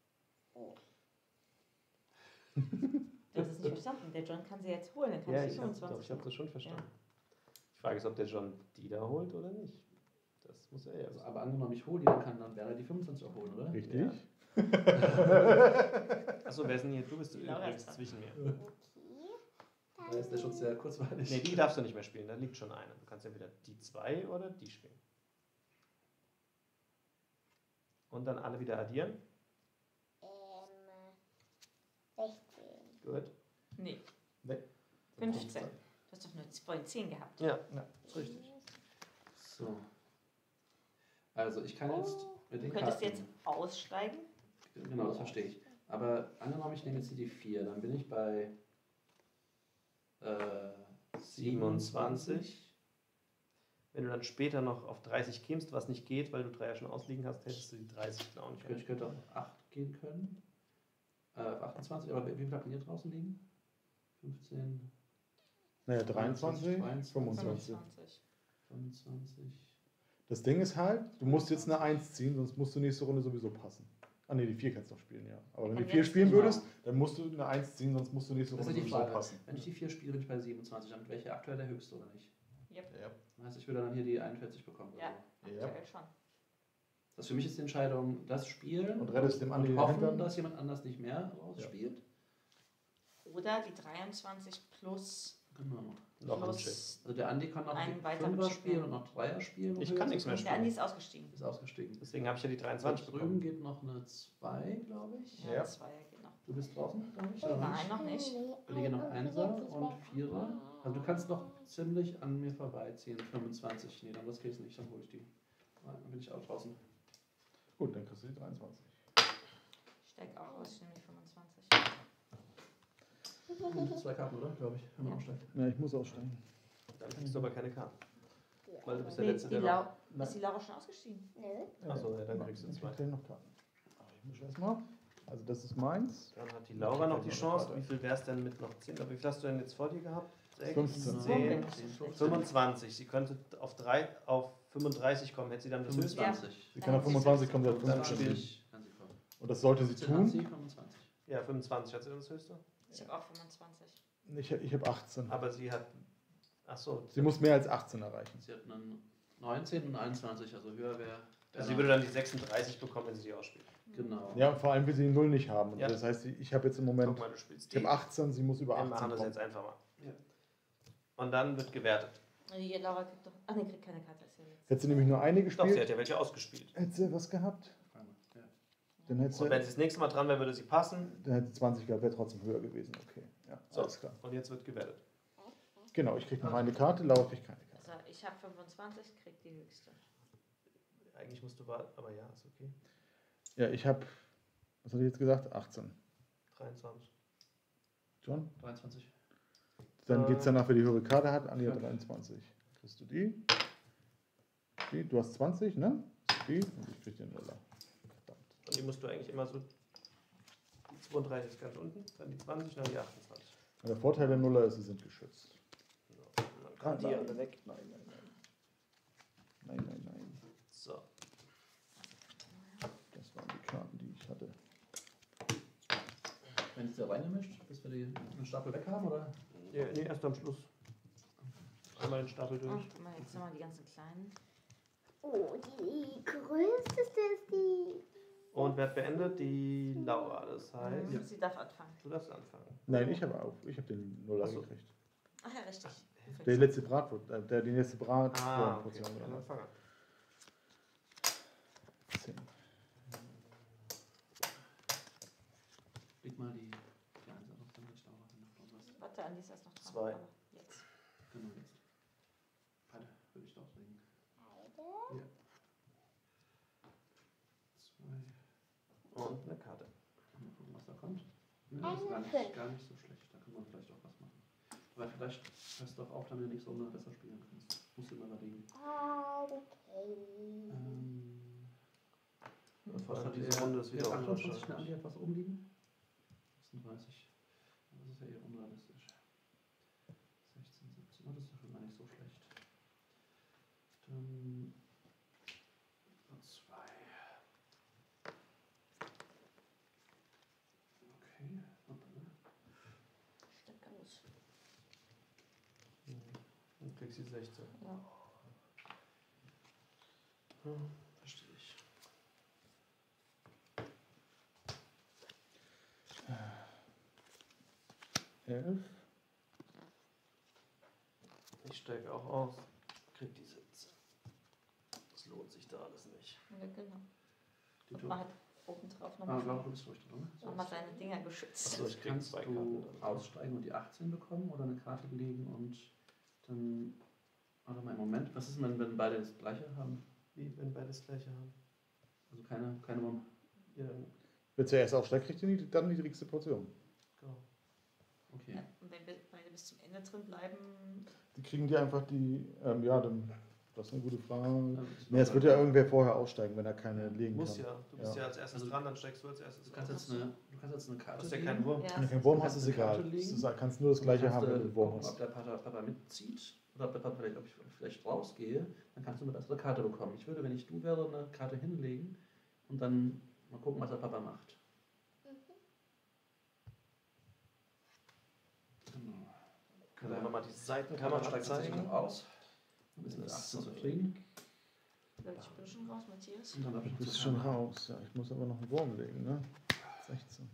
Du hast es nicht verstanden. Der John kann sie jetzt holen, dann kann Ja, ich die ich habe fünfundzwanzig hab das schon verstanden. Die Frage ist, ob der John die da holt oder nicht. Das muss er ja Also, wissen. aber angenommen, ich hole die, dann kann dann Werner die fünfundzwanzig auch holen, oder? Richtig? Ja. Achso, wer ist denn hier? Du bist Laura übrigens ist dran. zwischen mir. Okay. Da ist der Schutz sehr kurzweilig. Nee, die darfst du nicht mehr spielen, da liegt schon eine. Du kannst entweder die zwei oder die spielen. Und dann alle wieder addieren. Ähm, sechzehn. Gut. Nee, Nee. fünfzehn. Du hast doch nur vorhin zehn gehabt. Ja, ja, ist richtig. So. Also, ich kann jetzt mit Du den könntest Karten... jetzt aussteigen. Genau, das verstehe ich. Aber angenommen, ich nehme jetzt hier die vier, dann bin ich bei äh, siebenundzwanzig. Wenn du dann später noch auf dreißig kämst, was nicht geht, weil du drei ja schon ausliegen hast, hättest du die dreißig klauen Ich könnte, ich könnte auf acht gehen können. Äh, auf achtundzwanzig, aber wie viel habt ihr draußen liegen? fünfzehn, Naja, dreiundzwanzig, zweiundzwanzig. fünfundzwanzig. fünfundzwanzig. fünfundzwanzig. Das Ding ist halt, du musst jetzt eine eins ziehen, sonst musst du nächste Runde sowieso passen. Ah ne, die vier kannst du noch spielen, ja. Aber wenn du Kann vier jetzt spielen genau. würdest, dann musst du eine eins ziehen, sonst musst du nächste Das Runde ist die sowieso Frage. passen. Wenn ich die vier spiele, bin ich bei siebenundzwanzig. Dann wäre ich aktuell der Höchste, oder nicht? Yep. Ja. Das heißt, ich würde dann hier die einundvierzig bekommen. Oder Ja. so. Ja. Aktuell schon. Das für mich ist die Entscheidung, das Spielen Und rettest dem Andi und den hoffen, Hintern. dass jemand anders nicht mehr rausspielt. Oder die dreiundzwanzig plus, Genau. Noch ein Chip. plus Also der Andi kann noch Einen die weiteren Fünfer Chip spielen nehmen. und noch Dreier spielen. um Ich höher kann zu nichts mehr kommen. der Andi ist ausgestiegen. Ist ausgestiegen. Deswegen habe ich ja die Da dreiundzwanzig drüben bekommen. geht noch eine zwei, glaube ich. Ja, Ja. zwei geht noch. Du bist draußen, glaube ich. Oh oder Nein, noch nicht. Da liegen noch Einser und Vierer. Also du kannst noch ziemlich an mir vorbeiziehen. fünfundzwanzig. Nee, dann riskiere ich es nicht, dann hole ich die. Nein, dann bin ich auch draußen. Gut, dann kriegst du die dreiundzwanzig. Ich steig auch aus, ich nehme die fünfundzwanzig. Und zwei Karten, oder? Glaube ich, wenn man Ja. aufsteigt. Ja, ich muss aussteigen. Dann kriegst du aber keine Karten. Weil du bist der Nee, Letzte, die der Lau noch... ist die Laura schon ausgestiegen? Nö. Achso, ja, dann kriegst du Ich zwei. krieg noch Karten. Aber ich mische erstmal. Also das ist meins. Dann hat die Laura noch die Chance. Wie viel wäre es denn mit noch zehn? Wie viel hast du denn jetzt vor dir gehabt? sechs, fünfzehn. zehn, zehn, fünfundzwanzig. Sie könnte auf, drei, auf fünfunddreißig kommen. Hätte sie dann das höchste? fünfundzwanzig. Sie kann auf fünfundzwanzig kommen, sie hat Dann fünfzehn. spiel ich. Kann sie kommen. Und das sollte sie fünfzehn hat sie, tun. fünfundzwanzig. Ja, fünfundzwanzig. Hat sie dann das höchste? Ich habe auch fünfundzwanzig. Ich, ich habe achtzehn. Aber sie hat... Achso. Sie muss mehr als achtzehn erreichen. Sie hat einen neunzehn und einundzwanzig, also höher wäre. Also sie würde dann die sechsunddreißig bekommen, wenn sie die ausspielt. Genau. Ja, und vor allem will sie die Null nicht haben. Und Ja. das heißt, ich habe jetzt im Moment, Guck mal, du spielst ich die. habe achtzehn, sie muss über Wir machen achtzehn das kommen. jetzt einfach mal. Ja. Und dann wird gewertet. Die Laura kriegt doch. Ach, nee, kriegt keine Karte. Ist ja jetzt. Hätte sie nämlich nur eine Doch, sie gespielt, hat ja welche ausgespielt. hätte sie was gehabt. Ja. Dann hätte Und wenn sie, sie das nächste Mal dran wäre, würde sie passen. dann hätte sie zwanzig gehabt, wäre trotzdem höher gewesen. Okay, ja, So. alles klar. Und jetzt wird gewertet. Genau, ich kriege noch eine Karte, Laura kriegt keine Karte. Also ich habe fünfundzwanzig, krieg die höchste. Eigentlich musst du warten, aber ja, ist okay. Ja, ich habe, was hatte ich jetzt gesagt? achtzehn. dreiundzwanzig. John? dreiundzwanzig. Dann Äh, geht es danach, wer die höhere Karte hat. Anja fünf. dreiundzwanzig. Kriegst du die? Die, du hast zwanzig, ne? Die und ich krieg den Nuller. Verdammt. Und die musst du eigentlich immer so. Die zweiunddreißig ist ganz unten, dann die zwanzig, dann die achtundzwanzig. Und der Vorteil der Nuller ist, sie sind geschützt. So. Und dann kommen die alle weg. Nein, nein, nein. Nein, nein, nein. So. Das waren die Karten, die ich hatte. Wenn ich sie reingemischt, bis wir die, den Stapel weg haben, oder? Ja, nee, erst am Schluss. Einmal den Stapel Oh, durch. guck mal, jetzt nochmal die ganzen kleinen. Oh, die größte ist die. Und wer hat beendet? Die Laura. Das heißt, Mhm. Sie darf anfangen. du darfst anfangen. Nein, ich habe auch. Ich habe den Nuller Ach so. gekriegt. Ach ja, richtig. Du Der fängst letzte Bratwurst, äh, der die letzte Ah, okay. Bratwurstportion Dann genommen fang an. hat. Zehn. Leg mal die, die Einser noch, damit ich da auch noch was. Warte, Andi ist erst noch dran. Zwei. aber Jetzt. Genau, jetzt. Beide würde ich drauflegen. Beide. Zwei. Und eine Karte. Ja, das ist gar nicht, Eine gar nicht so schlecht. Da kann man vielleicht auch was machen. Aber vielleicht hörst du auch auf, damit du nächste Runde besser spielen kannst. Musst du immer überlegen. Okay. Ähm, Vor allem hat diese der- Runde ist wieder der achtundzwanzig eine unwahrscheinlich. Andi hat was oben liegen? sechsunddreißig. Das ist ja eher unrealistisch. sechzehn, siebzehn. Oh, das ist ja schon gar nicht so schlecht. Dann. Noch zwei. Okay. Hoppala. Steck aus. Dann kriegst du die sechzehn. Ja. Hm, verstehe ich. elf. Ich steige auch aus. Krieg die siebzehn. Das lohnt sich da alles nicht. Ja, genau. Die Und Tour. man hat oben drauf Ah, nochmal Laura, du bist durch, oder? nochmal seine Dinger geschützt. Achso, ich krieg Kannst zwei du Karten. dann. aussteigen und die achtzehn bekommen oder eine Karte legen und dann. Warte mal einen Moment. Was ist denn, wenn beide das gleiche haben? Wie, wenn beide das gleiche haben? Also keine, keine Won- Ja, dann, Wer zuerst aufsteigt, kriegt die nied- dann die niedrigste Portion. genau. Okay. Ja, und wenn wir beide bis zum Ende drin bleiben, Die kriegen die einfach die, ähm, ja, dann, das ist eine gute Frage. Also, Nee, es wird ja irgendwer vorher aussteigen, wenn er keine legen Muss kann. ja. Du bist Ja. ja, als erstes Also- dran, dann steigst du als erstes. Du kannst aus. jetzt eine, du kannst jetzt eine Du Karte hast ja legen. keinen Wurm. ja, Wenn du keinen Wurm Du hast, kannst ist eine egal. Karte legen. Du kannst nur das Und gleiche dann haben, kannst wenn du du einen Wurm gucken, hast. ob der Papa, Papa mitzieht oder ob der Papa vielleicht, ob ich vielleicht rausgehe, dann kannst du eine bessere Karte bekommen. Ich würde, wenn ich du wäre, eine Karte hinlegen und dann mal gucken, was der Papa macht. Genau. Können wir nochmal die Kamera Seitenkamera steigt zeigen? sich noch aus. Dann ist mit achtzehn zufrieden. ich bin schon raus, Matthias. Und dann darf Du ich bist zur schon Kamera. raus. Ja, ich muss aber noch einen Wurm legen, ne? sechzehn.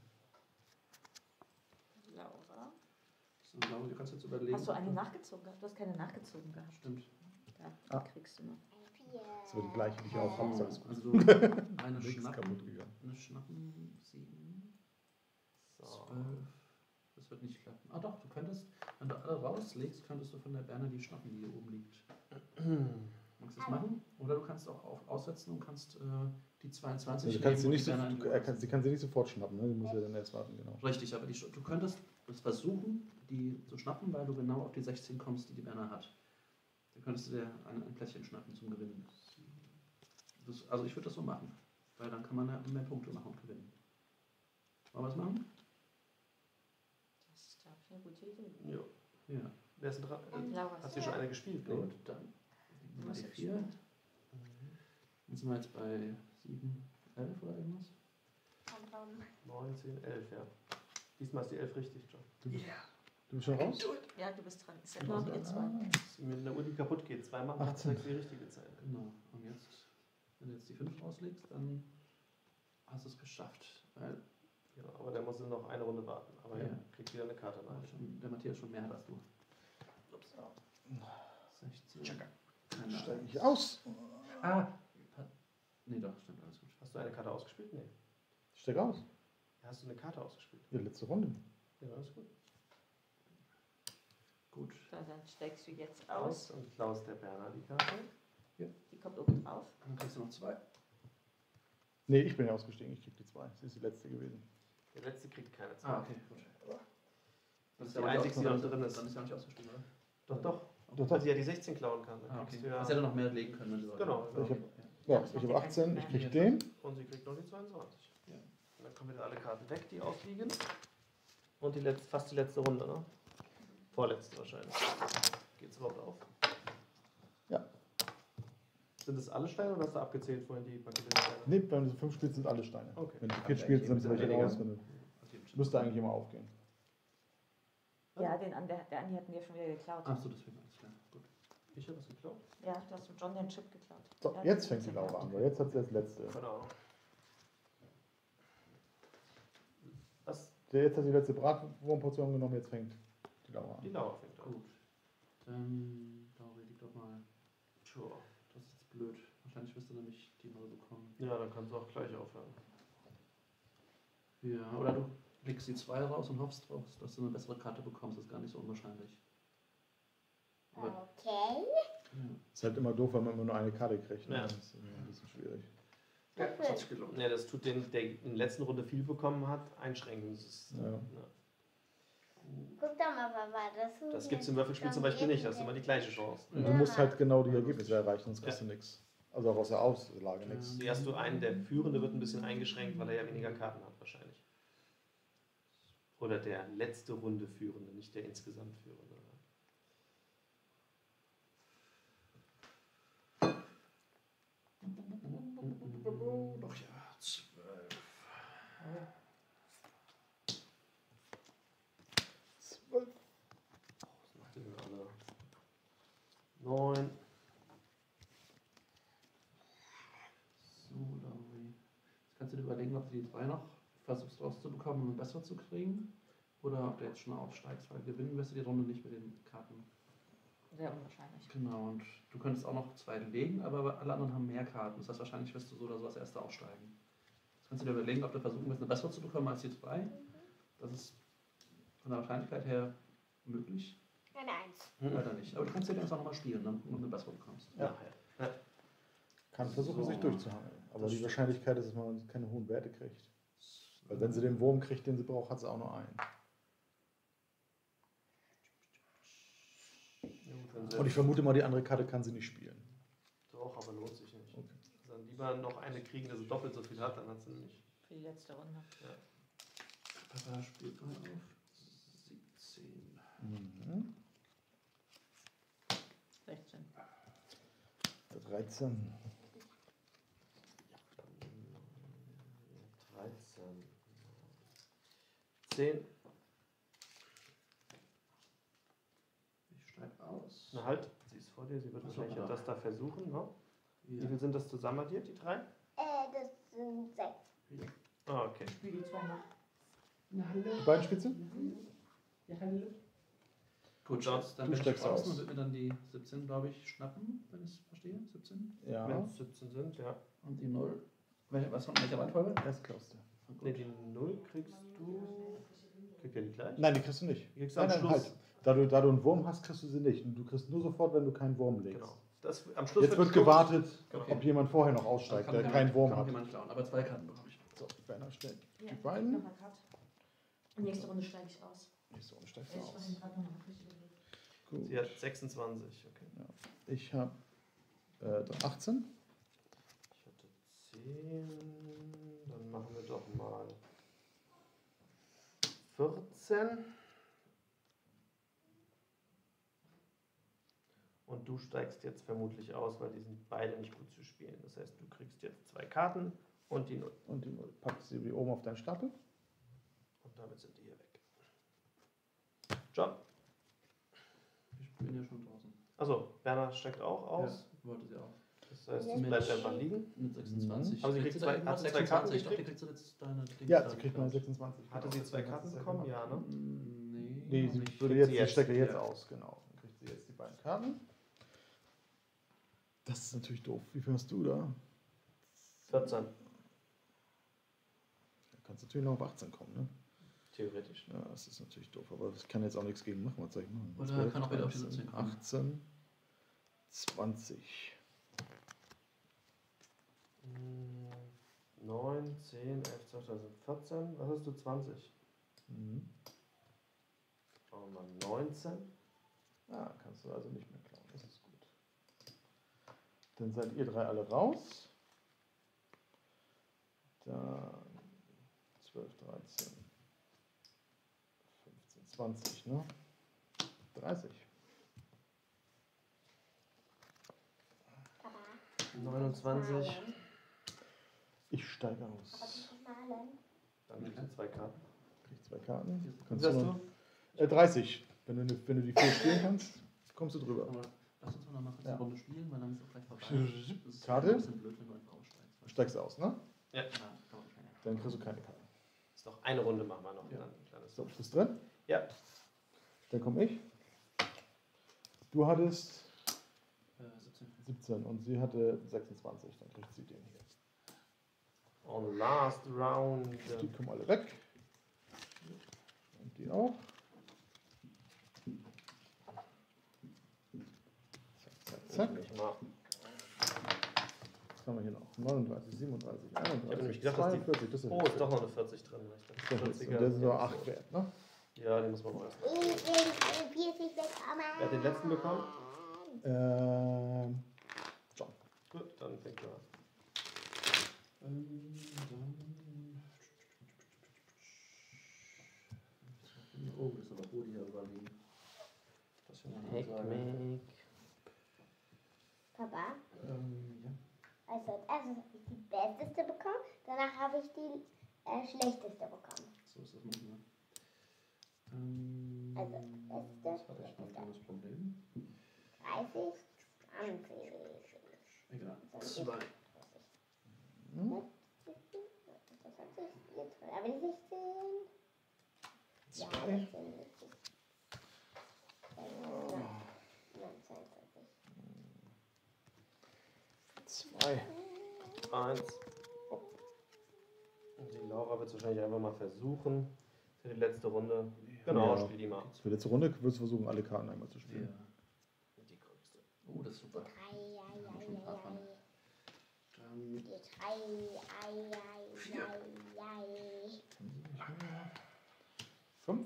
Laura. So, Laura, du kannst jetzt überlegen. Hast du eine nachgezogen gehabt? Du hast keine nachgezogen gehabt. Stimmt. Ja, Ah. die kriegst du noch. Das wird die gleiche, die ich auch habe. Also, Alles gut. also du eine Nichts Schnappen, kaputt gegangen. eine Schnappen, sieben, So. zwölf. Das wird nicht klappen. Ah doch, du könntest, wenn du alle rauslegst, könntest du von der Berner die schnappen, die hier oben liegt. Magst du das machen? Oder du kannst auch auf, aussetzen und kannst äh, die zweiundzwanzig Also du kannst sie nehmen nicht, so, und die Berner in du, die er Ohren kann, sie kann sie nicht sofort schnappen, ne? Die muss ja dann erst warten, genau. Richtig, aber die, sch- du könntest es versuchen, die zu schnappen, weil du genau auf die sechzehn kommst, die die Berner hat. Dann könntest du dir ein, ein Plättchen schnappen zum Gewinnen. Das, also ich würde das so machen, weil dann kann man ja mehr Punkte machen und gewinnen. Wollen wir das machen? Das ist, glaube ich, eine gute Idee. Jo. Ja. Wer ist denn dran? Äh, Laura Hast ist du schon eine gespielt? Gut, Nee. dann Du mal musst die jetzt vier. spielen. Dann sind wir jetzt bei sieben, elf oder irgendwas. neunzehn, elf, ja. Diesmal ist die elf richtig, John. Du bist, du bist schon raus? Ja, du bist dran. Ist ja nur noch ihr zwei. Dass mit einer Uhr, die kaputt geht. Zweimal macht achtzehn. die richtige Zeit. Genau. Und jetzt, wenn du jetzt die fünf rauslegst, dann hast du es geschafft. Weil Ja, aber der muss noch eine Runde warten. Aber Ja. er kriegt wieder eine Karte rein. schon, der Matthias schon mehr hat als du. Ups. sechzehn. Keine Steige Ahnung. ich aus. Ah! Hat, nee, doch, stimmt, alles gut. Hast du eine Karte ausgespielt? Nee. Steig aus. Ja, hast du eine Karte ausgespielt? Ja, letzte Runde. Ja, alles gut. Gut. So, dann steigst du jetzt Aus aus. und klaust der Berner die Karte. Die kommt oben drauf. Dann kriegst du noch zwei. Nee, ich bin ja ausgestiegen. Ich krieg die zwei. Sie ist die letzte gewesen. Der letzte kriegt keine Zeit. Ah, okay, gut. Das ist ja die aber einzige, die auch- noch drin ist. Dann ist ja auch nicht ausgestiegen, oder? Doch, doch. Doch, Weil doch. sie ja die sechzehn klauen kann. Dann Ah, kriegst okay. du ja, Das hätte noch mehr legen können, wenn sie wollte. Genau, Ich genau. hab- Ja, ich habe achtzehn. Ich krieg den. Und sie kriegt noch die zweiundzwanzig. Ja. Und dann kommen wieder alle Karten weg, die ausliegen. Und die letzte, fast die letzte Runde, ne? Vorletzte wahrscheinlich. Geht's überhaupt auf? Ja. Sind das alle Steine oder hast du abgezählt vorhin die Baktelsteine? Nee, wenn du fünf spielst, sind alle Steine. Okay. Wenn du vier Also spielst, sind eigentlich sie ein bisschen welche raus. weniger. Wenn du, müsste eigentlich immer aufgehen. Ja, den an der, der Andi hatten wir schon wieder geklaut. Ach so, deswegen alles klar. Gut. Ich habe was geklaut. Ja, du hast dem John den Chip geklaut. So, Ja, jetzt das fängt ist die ja Laura klar. an, weil jetzt hat sie das letzte. Keine Ahnung. Was? Der jetzt hat die letzte Bratwurmportion genommen, jetzt fängt die Laura Die an. Lauer fängt an. Gut. Dann, Laura, leg doch mal. Sure. Das ist jetzt blöd. Wahrscheinlich wirst du nämlich die mal bekommen. Ja, dann kannst du auch gleich aufhören. Ja, oder du legst die zwei raus und hoffst drauf, dass du eine bessere Karte bekommst. Das ist gar nicht so unwahrscheinlich. Aber, Okay. ja. Ist halt immer doof, wenn man immer nur eine Karte kriegt. Ne? Ja. Das ist immer ein bisschen schwierig. Ja, das hat sich gelohnt. Ja, das tut den, der in der letzten Runde viel bekommen hat, einschränken. Das, ist, Ja. ja. Guck doch mal, Papa. Das, Das gibt es im Würfelspiel zum Beispiel nicht. Da hast du immer die gleiche Chance. Und du musst halt genau die Ergebnisse erreichen, sonst kriegst du nichts. Also auch aus der Auslage nichts. Hier hast du einen, der Führende wird ein bisschen eingeschränkt, weil er ja weniger Karten hat wahrscheinlich. Oder der letzte Runde Führende, nicht der insgesamt Führende. Doch ja, zwölf. Zwölf. Was macht ihr denn alle? Neun. So, Lauri. Jetzt kannst du dir überlegen, ob du die zwei noch versuchst rauszubekommen, um besser zu kriegen. Oder ob du jetzt schon aussteigst, weil gewinnen wirst du die Runde nicht mit den Karten. Sehr unwahrscheinlich. Genau, und du könntest auch noch zwei legen, aber alle anderen haben mehr Karten. Das heißt, wahrscheinlich wirst du so oder so als Erster aussteigen. Jetzt kannst du dir überlegen, ob du versuchen willst, eine bessere zu bekommen als die zwei. Das ist von der Wahrscheinlichkeit her möglich. Eine Eins. Leider nicht. Aber du kannst dir das auch nochmal spielen, damit du eine bessere bekommst. Ja. Ja. Kann versuchen, So. sich durchzuhangeln. Aber Das die stimmt. Wahrscheinlichkeit ist, dass man keine hohen Werte kriegt. Weil wenn sie den Wurm kriegt, den sie braucht, hat sie auch nur einen. Und ich vermute mal, die andere Karte kann sie nicht spielen. Doch, aber lohnt sich nicht. Okay. Dann lieber noch eine kriegen, die so doppelt so viel hat, dann hat sie nicht. Für die letzte Runde. Papa spielt mal auf siebzehn. Mhm. sechzehn. dreizehn. dreizehn. zehn. Ich steige aus. Na halt, sie ist vor dir, sie wird Ach so, wahrscheinlich ja. das da versuchen. Ne? Wie Ja. viel sind das zusammen addiert, die drei? Äh, das sind sechs. Ah, okay. Spiel die zwei noch. Die beiden Spitzen? Ja, hallo. Gut, Dann- jetzt, dann du bin ich steigst draußen aus. und wird mir dann die siebzehn, glaube ich, schnappen, wenn ich es verstehe. siebzehn. Ja. Wenn es siebzehn sind, ja. Und die null. Welche, was von welcher Reihenfolge? Erst klaust du. Ne, die null kriegst du. Kriegt ihr die gleich? Nein, die kriegst du nicht. Die kriegst du Nein, am nein, Schluss. halt. Da du, da du einen Wurm hast, kriegst du sie nicht. Und du kriegst nur sofort, wenn du keinen Wurm legst. Genau. Das, am Schluss Jetzt wird geguckt- gewartet, Okay. ob jemand vorher noch Also aussteigt, kann der noch keinen jemand- Wurm kann noch hat. jemand klauen, aber zwei Karten bekomme ich. So, Werner stellt Ja, die noch beiden. eine Karte. Und nächste Runde steige ich aus. Nächste Runde steigst Ich du war aus. gerade noch mal richtig überlegt. Gut. Sie hat sechsundzwanzig, okay. Ich habe äh, dann achtzehn. Ich hatte zehn, dann machen wir doch mal vierzehn. Und du steigst jetzt vermutlich aus, weil die sind beide nicht gut zu spielen. Das heißt, du kriegst jetzt zwei Karten und die Null. Und die Null. Packst sie wie oben auf deinen Stapel. Und damit sind die hier weg. John. Ich bin ja schon draußen. Achso, Werner steigt auch aus. Ja, wollte sie auch. Das heißt, Ja. es bleibt einfach liegen. Mit sechsundzwanzig. Aber sie kriegt sie zwei- da hat sie irgendwas? zwei Karten sechsundzwanzig. Doch, die gekriegt? kriegt sie jetzt deine Dings Ja, da sie kriegt mal geklaut. sechsundzwanzig. Hatte sie zwei Karten bekommen? Ja, ne? Nee. Nee, noch sie nicht. würde Kriegt jetzt, sie sie jetzt. steckt ja jetzt Ja. aus, genau. Dann kriegt sie jetzt die beiden Karten. Das ist natürlich doof. Wie viel hast du da? vierzehn, Da kannst du natürlich noch auf achtzehn kommen, ne? theoretisch. Ja, das ist natürlich doof, aber ich kann jetzt auch nichts gegen machen. Was soll ich machen? Oder zwölf, kann auch wieder auf die dreizehn, siebzehn kommen. achtzehn, zwanzig. neun, zehn, elf, zwölf, dreizehn, vierzehn. Was hast du? zwanzig. Mhm. Schauen wir mal. neunzehn. Ah, kannst du also nicht mehr klauen. Das ist gut. Dann seid ihr drei alle raus. Dann zwölf, dreizehn, fünfzehn, zwanzig, ne? dreißig. Papa. neunundzwanzig. Ich steige Aber aus. nicht malen. Dann kriegst du zwei Karten. Krieg zwei Karten. Wie Kannst hast du noch, du? äh, dreißig. Wenn du, ne- wenn du die vier spielen kannst, kommst du drüber. Aber lass uns mal noch kurz Ja. eine Runde spielen, weil dann ist es gleich vorbei. Das ist Karte? ein bisschen blöd, wenn du einfach aussteigst. Du steigst aus, ne? Ja. Ja, dauert keine. Dann kriegst du keine Karten. Ist noch eine Runde, machen wir noch. Ja. Dann ein kleines So, bist du drin? Ja. Dann komme ich. Du hattest Äh, siebzehn. siebzehn und sie hatte sechsundzwanzig. Dann kriegt sie den hier. On last round. Die kommen alle weg. Und die auch. Zack, zack, zack. Ich mal. Jetzt haben wir hier noch? neununddreißig, siebenunddreißig, Ich habe nämlich einunddreißig, gedacht, dass die. zweiundvierzig. Das ist Oh, ist doch noch eine vierzig drin. Ich dachte, das ist vierziger der ist sind nur ja acht so- wert, ne? Ja, den muss man wohl. Ich will vierundvierzig bekommen. Wer hat den letzten bekommen? Ähm, John. Gut, dann fängt er an. Ähm, dann. Oh, das ist aber Rudi hier überlegen. Das wäre eine Ansage. Heckmeck. Papa, Ähm, ja. also als erstes habe ich die besteste bekommen, danach habe ich die äh, schlechteste bekommen. So ist das manchmal. Ähm, Also, was beste, hatte ich noch ein kleines Problem? dreißig, zwanzig. Egal. Zwei. Zwei. Hm? Das hat sich jetzt aber die sechzehn. Ja, Zwei. sechzehn, sechzehn. Nein, zweiundzwanzig. Zwei. Eins. Und die Laura wird es wahrscheinlich einfach mal versuchen. Für die letzte Runde. Genau, Ja. spiel die mal. Für die letzte Runde wirst du versuchen, alle Karten einmal zu Ja. spielen. Die größte. Oh, das ist super. Drei, ei, Schon ei, ein ei, paar von. ei. Dann Die drei, ei, ei, Vier. ei, ei. Fünf.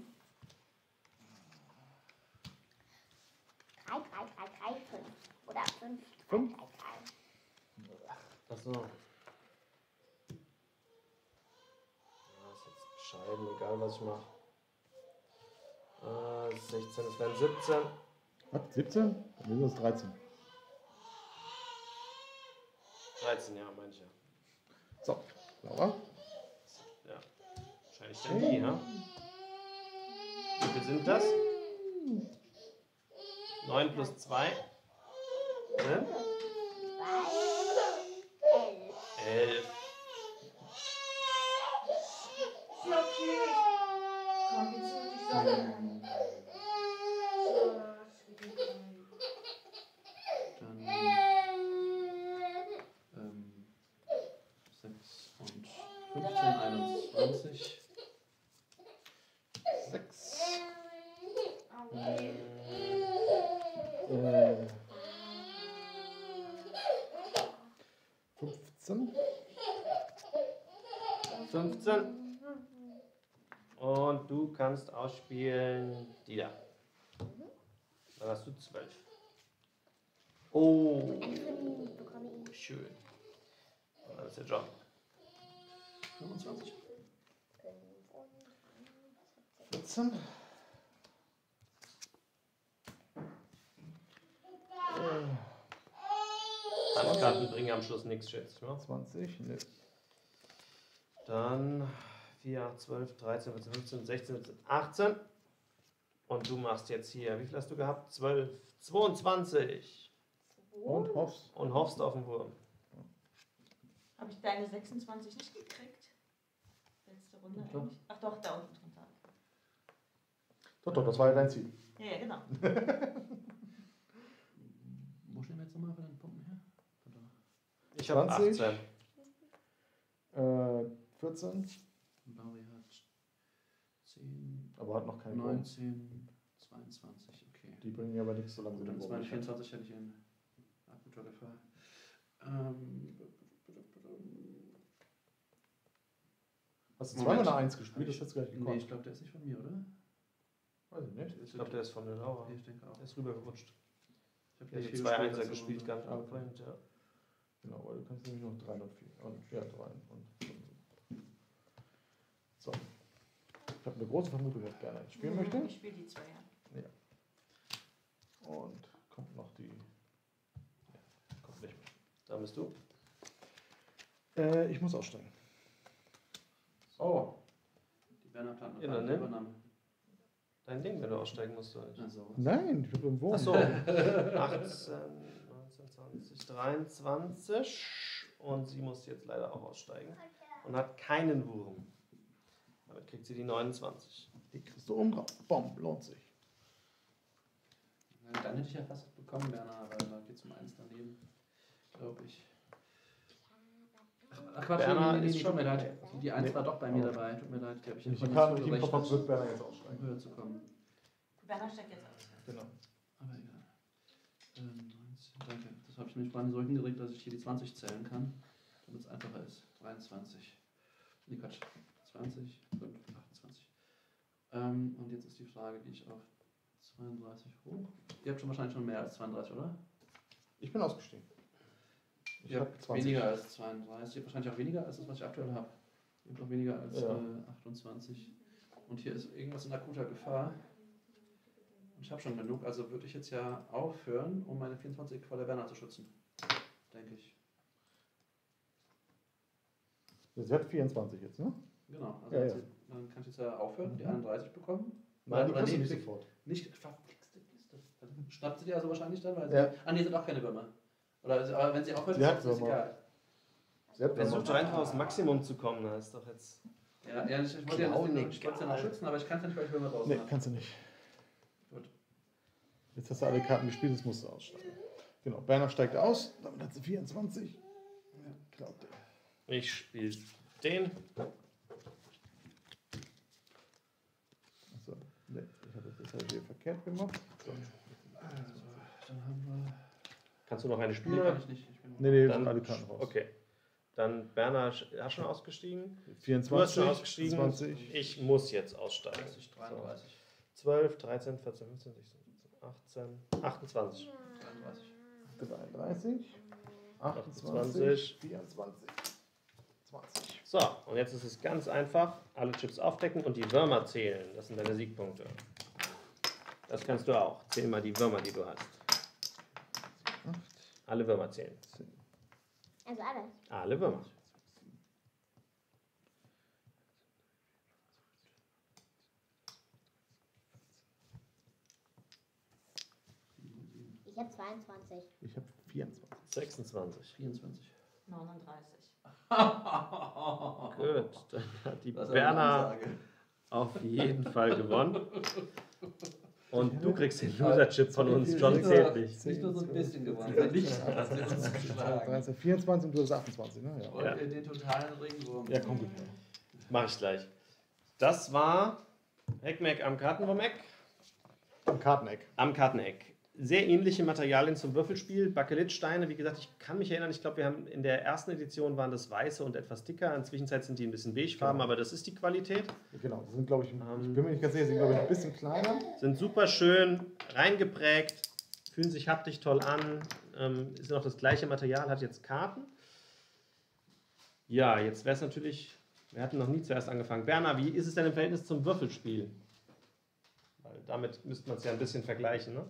Drei, drei, drei, drei, fünf. Oder fünf, drei, Fünf. drei, drei. Achso. Ja, ist jetzt entscheidend, egal was ich mache. Äh, sechzehn, es wären siebzehn. Was? siebzehn? Dann sind das dreizehn. dreizehn, ja, manche. So, Laura. Ja. Wahrscheinlich dann die, ha? Wie viel sind das? neun plus zwei sind Zwei, elf. elf. Komm, jetzt zieh dich so an. Dann ähm, sechs und fünfzehn, einundzwanzig. sechs. Äh, Äh, fünfzehn. fünfzehn. Und du kannst ausspielen die da. Dann hast du zwölf. Oh, Eine fünf bekomme ich. schön. Und dann ist der John. fünfundzwanzig. vierzehn. Handkarten bringen am Schluss nichts, schätze ich mal. zwanzig. Ne. Dann vier, acht, zwölf, dreizehn, vierzehn, fünfzehn, sechzehn, siebzehn, achtzehn. Und du machst jetzt hier, wie viel hast du gehabt? zwölf, zweiundzwanzig. Und hoffst. Und hoffst auf den Wurm. Habe ich deine sechsundzwanzig nicht gekriegt? Letzte Runde Ja, klar. eigentlich? Ach doch, da unten drunter. Doch, doch, das war ja dein Ziel. Ja, ja, genau. Wo stehen wir jetzt nochmal bei den Punkten her? Oder? Ich habe zwanzig. achtzehn. Äh, vierzehn. Lauri hat zehn, Aber hat noch keinen Wurm. neunzehn, zweiundzwanzig, okay. Die bringen aber nichts, solange sie Dann den ist Wurm meine nicht haben. vierundzwanzig hätte ich in akuter Gefahr. Ähm, Hast du Moment. zweimal eine eins gespielt? Das hättest du gleich nee, gekonnt. ich glaube, der ist nicht von mir, oder? Weiß ich nicht. Ich glaube, der ist von der Laura. Nee, ich denke auch. Der ist rübergerutscht. Ich habe Der nicht hat viel zwei gespielt, Einser das ist gespielt, immer- gar nicht Ah, okay. aufbringt, ja. Genau, weil du kannst nämlich noch drei und vier. Und, ja, drei und fünf. So. Ich habe eine große Vermutung, dass Berner jetzt spielen möchte. Ich spiele die zwei, ja. Und kommt noch die. Ja, kommt nicht mehr. Da bist du. Äh, ich muss aussteigen. Oh. Die Bernhard hat noch Ja, eine dann nimm. Übernahme. Dein Ding, wenn du aussteigen musst, oder nicht? Also, Nein, ich habe einen Wurm. Achso. achtzehn, neunzehn, zwanzig, dreiundzwanzig. Und sie muss jetzt leider auch aussteigen. Und hat keinen Wurm. Damit kriegt sie die neunundzwanzig. Die kriegst du oben drauf. Bom, lohnt sich. Ja, dann hätte ich ja fast bekommen, Berner, aber da geht es um eins daneben. Glaube ich. Ach, ach Quatsch, Berner nee, nee, nee, ist nee, schon- tut mir leid. Die, die eins Nee. war doch bei mir Okay. dabei. Tut mir leid, die habe ich Wenn ich die einfach Karte nicht richtig im so Kopf habe, wird gerechnet, Berner jetzt um aussteigen. höher zu kommen. Werner steigt jetzt aus. Genau. Aber egal. Ähm, neunzehn, danke. Das habe ich nämlich vorhin so hingekriegt, dass ich hier die zwanzig zählen kann, damit es einfacher ist. dreiundzwanzig. Nee, Quatsch. zwanzig, fünf, achtundzwanzig. Ähm, und jetzt ist die Frage, die ich auf zweiunddreißig hoch. Ihr habt schon wahrscheinlich schon mehr als zweiunddreißig, oder? Ich bin ausgestiegen. Ich Ihr habe habt weniger als zweiunddreißig. Ihr habt wahrscheinlich auch weniger als das, was ich aktuell habe. Ihr habt auch weniger als Ja. äh, achtundzwanzig. Und hier ist irgendwas in akuter Gefahr. Und ich habe schon genug, also würde ich jetzt ja aufhören, um meine vierundzwanzig vor der Werner zu schützen. Denke ich. Sie hat vierundzwanzig jetzt, ne? Genau. Also Ja, jetzt, ja. dann kann ich jetzt ja aufhören, die Mhm. einunddreißig bekommen. Nein, die Oder kriegst du nee, nicht krieg- sofort. Nicht verflixte Kiste. Dann schnappt sie die also wahrscheinlich dann, weil sie. Ja. Ah, nee, sind auch keine Würmer. Oder, aber wenn sie aufhört, Sie ist hat es Würmer. egal. Sie hat Versucht Würmer. einfach aufs Maximum zu kommen, da ist doch jetzt. Ja, ja, ich, ich wollte ja das Ding, ich wollte es ja noch schützen, aber ich kann es ja nicht, weil ich Würmer draußen Nee, habe. kannst du nicht. Gut. Jetzt hast du alle Karten gespielt, jetzt musst du aussteigen. Genau, Berner steigt aus, damit hat sie vierundzwanzig. Ja, glaubt er. Ich spiele den. Achso, nee, ich habe das jetzt hier verkehrt gemacht. So. Also, dann haben wir. Kannst du noch eine Nee, spielen? kann oder? ich nicht. Ich bin Nee, nee, Dann- sind alle Karten raus. Okay. Dann Berner hast schon ausgestiegen. Du hast vierundzwanzig, schon ausgestiegen. zwanzig. Ich muss jetzt aussteigen. dreißig, dreiunddreißig, zwölf, dreizehn, vierzehn, fünfzehn, sechzehn, siebzehn, achtzehn, achtundzwanzig. dreiunddreißig. dreiunddreißig, achtundzwanzig, achtundzwanzig. vierundzwanzig, zwanzig. So, und jetzt ist es ganz einfach. Alle Chips aufdecken und die Würmer zählen. Das sind deine Siegpunkte. Das kannst du auch. Zähl mal die Würmer, die du hast. Alle Würmer zählen. Also alle. Alle Würmer. Ich habe zweiundzwanzig. Ich habe vierundzwanzig. sechsundzwanzig. vierundzwanzig. neununddreißig. Gut, dann hat die Das ist eine Berner Ansage. auf jeden Fall gewonnen. Und du kriegst den Ah, Loser-Chip von uns. John Nicht zählt nur- nicht. Nicht nur so ein bisschen gewonnen. zehn, Nicht, zwölf, dass wir uns geschlagen. dreizehn, vierundzwanzig und du hast achtundzwanzig, ne? Ja, Und Ja. in den totalen Ringwurm. ja komm gut. Mach ich gleich. Das war Heckmeck am Kartenwurmeck. Am Karteneck. Am Karteneck. Sehr ähnliche Materialien zum Würfelspiel. Bakelitsteine, wie gesagt, ich kann mich erinnern, ich glaube, wir haben in der ersten Edition waren das weiße und etwas dicker. Inzwischen sind die ein bisschen beigefarben, aber das ist die Qualität. Genau, die sind, glaube ich, ich Ähm. bin mir nicht ganz sicher, sind, glaube ich, ein bisschen kleiner. Sind super schön reingeprägt, fühlen sich haptisch toll an. Ähm, ist noch das gleiche Material, hat jetzt Karten. Ja, jetzt wäre es natürlich, wir hatten noch nie zuerst angefangen. Berner, wie ist es denn im Verhältnis zum Würfelspiel? Weil damit müsste man es ja ein bisschen vergleichen, ne?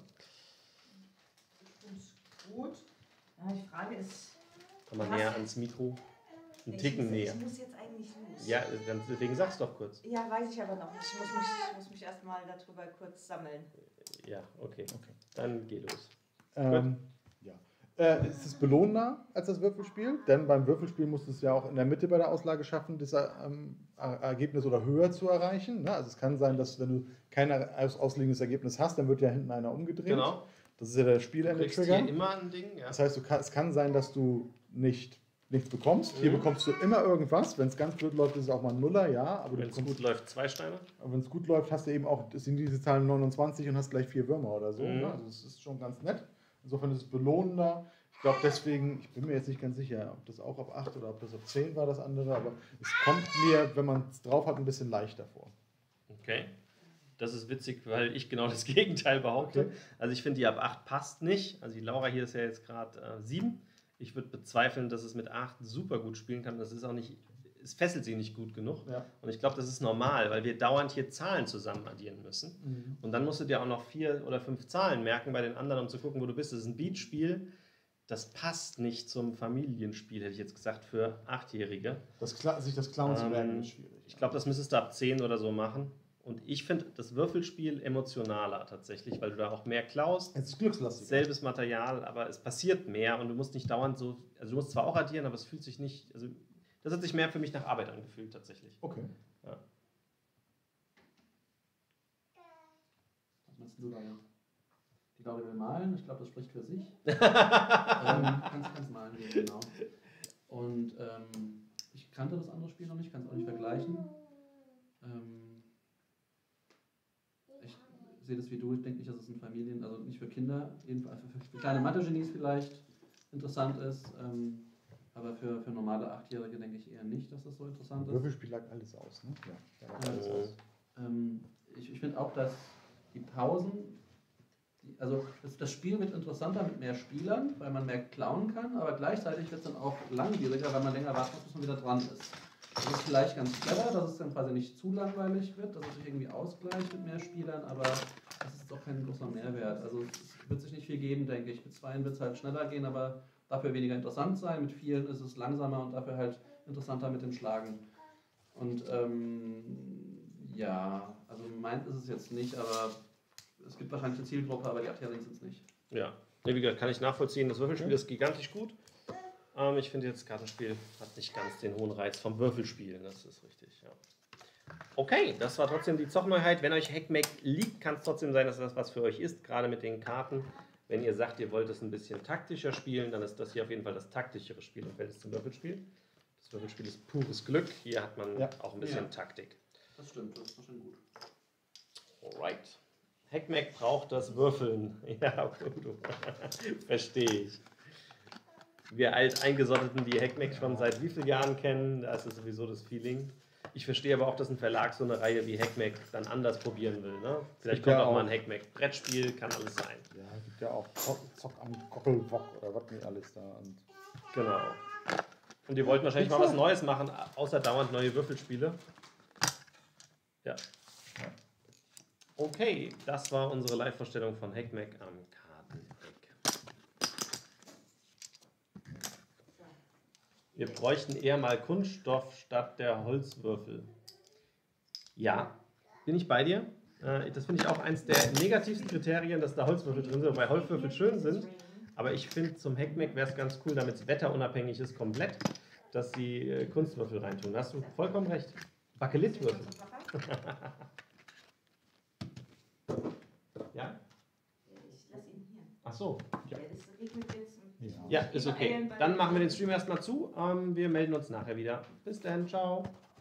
Gut. Ja, die Frage ist. Komm mal Was? näher ans Mikro. Einen ich Ticken muss, näher. Ich muss jetzt eigentlich los. Ja, dann, deswegen sag's doch kurz. Ja, weiß ich aber noch nicht. Ich muss mich, ich muss mich erstmal darüber kurz sammeln. Ja, okay. Okay. Dann geh los. Ähm, ja. Äh, es ist belohnender als das Würfelspiel, denn beim Würfelspiel musst du es ja auch in der Mitte bei der Auslage schaffen, das ähm, Er- Ergebnis oder höher zu erreichen. Ne? Also es kann sein, dass wenn du kein aus ausliegendes Ergebnis hast, dann wird ja hinten einer umgedreht. Genau. Das ist ja der Du kriegst Spielende-Trigger. hier immer ein Ding. Ja. Das heißt, du kann, es kann sein, dass du nicht nichts bekommst. Hier Mhm. bekommst du immer irgendwas. Wenn es ganz blöd läuft, ist es auch mal ein Nuller, ja. Aber du Wenn es bekommst- gut läuft, zwei Steine. aber wenn es gut läuft, hast du eben auch, das sind diese Zahlen neunundzwanzig und hast gleich vier Würmer oder so. Mhm. Ne? Also es ist schon ganz nett. Insofern ist es belohnender. Ich glaube deswegen, ich bin mir jetzt nicht ganz sicher, ob das auch auf acht oder ob das auf zehn war, das andere, aber es kommt mir, wenn man es drauf hat, ein bisschen leichter vor. Okay. Das ist witzig, weil ich genau das Gegenteil behaupte. Okay. Also ich finde, die ab acht passt nicht. Also die Laura hier ist ja jetzt gerade äh, sieben. Ich würde bezweifeln, dass es mit acht super gut spielen kann. Das ist auch nicht, es fesselt sie nicht gut genug. Ja. Und ich glaube, das ist normal, weil wir dauernd hier Zahlen zusammen addieren müssen. Und dann musst du dir auch noch vier oder fünf Zahlen merken bei den anderen, um zu gucken, wo du bist. Das ist ein Beatspiel. Das passt nicht zum Familienspiel, hätte ich jetzt gesagt, für Achtjährige. Das, Kla- sich das Clown zu Ähm, merken ist schwierig. Ich glaube, das müsstest du ab zehn oder so machen. Und ich finde das Würfelspiel emotionaler tatsächlich, weil du da auch mehr klaust. Es ist glückslastig. Selbes Material, aber es passiert mehr und du musst nicht dauernd so, also du musst zwar auch addieren, aber es fühlt sich nicht, also das hat sich mehr für mich nach Arbeit angefühlt tatsächlich. Okay. Ja. Was meinst du da? Die Claudia will malen, ich glaube, das spricht für sich. ähm, kannst, kannst malen gehen, genau. Und ähm, ich kannte das andere Spiel noch nicht, kann es auch nicht vergleichen. Ähm, ich, sehe das wie du. Ich denke nicht, dass es in Familien, also nicht für Kinder, jedenfalls für, für kleine Mathe-Genies vielleicht interessant ist. Ähm, aber für, für normale Achtjährige denke ich eher nicht, dass das so interessant ist. Würfelspiel lag alles aus, ne? Ja, da lag alles aus. Ähm, ich ich finde auch, dass die Pausen, die, also das, das Spiel wird interessanter mit mehr Spielern, weil man mehr klauen kann, aber gleichzeitig wird es dann auch langwieriger, weil man länger warten muss, bis man wieder dran ist. Das ist vielleicht ganz clever, dass es dann quasi nicht zu langweilig wird, dass es sich irgendwie ausgleicht mit mehr Spielern, aber das ist doch kein großer Mehrwert. Also es wird sich nicht viel geben, denke ich. Mit zweien wird es halt schneller gehen, aber dafür weniger interessant sein. Mit vielen ist es langsamer und dafür halt interessanter mit dem Schlagen. Und ähm, ja, also meint ist es jetzt nicht, aber es gibt wahrscheinlich eine Zielgruppe, aber die Achtjährigen sind es nicht. Ja, wie gesagt, kann ich nachvollziehen. Das Würfelspiel ist gigantisch gut. Ähm, ich finde, jetzt Kartenspiel hat nicht ganz den hohen Reiz vom Würfelspiel. Das ist richtig, ja. Okay, das war trotzdem die Zockneuheit. Wenn euch Hackmack liegt, kann es trotzdem sein, dass das was für euch ist, gerade mit den Karten. Wenn ihr sagt, ihr wollt es ein bisschen taktischer spielen, dann ist das hier auf jeden Fall das taktischere Spiel im Verhältnis zum Würfelspiel. Das Würfelspiel ist pures Glück. Hier hat man ja auch ein bisschen ja. Taktik. Das stimmt, das ist schon gut. Alright. Hackmack braucht das Würfeln. Ja, gut. Verstehe ich. Wir Alteingesotteten, die Hackmack schon seit wie vielen Jahren kennen, da ist es sowieso das Feeling. Ich verstehe aber auch, dass ein Verlag so eine Reihe wie Hackmack dann anders probieren will. Ne? Vielleicht kommt auch, auch mal ein Hackmack-Brettspiel, kann alles sein. Ja, es gibt ja auch Zock, Zock am Gockelbock oder was nicht alles da. Und genau. Und die wollten wahrscheinlich mal was Neues machen, außer dauernd neue Würfelspiele. Ja. Okay, das war unsere Live-Vorstellung von Hackmack am Karteneck. Wir bräuchten eher mal Kunststoff statt der Holzwürfel. Ja, bin ich bei dir. Das finde ich auch eins der negativsten Kriterien, dass da Holzwürfel drin sind, wobei Holzwürfel schön sind. Aber ich finde, zum Hackmack wäre es ganz cool, damit es wetterunabhängig ist, komplett, dass sie Kunstwürfel reintun. Da hast du vollkommen recht. Bakelitwürfel. Ja? Ich lasse ihn hier. Ach so. Ja, das regnet jetzt. Ja, ist okay. Dann machen wir den Stream erstmal zu. Ähm, wir melden uns nachher wieder. Bis dann. Ciao.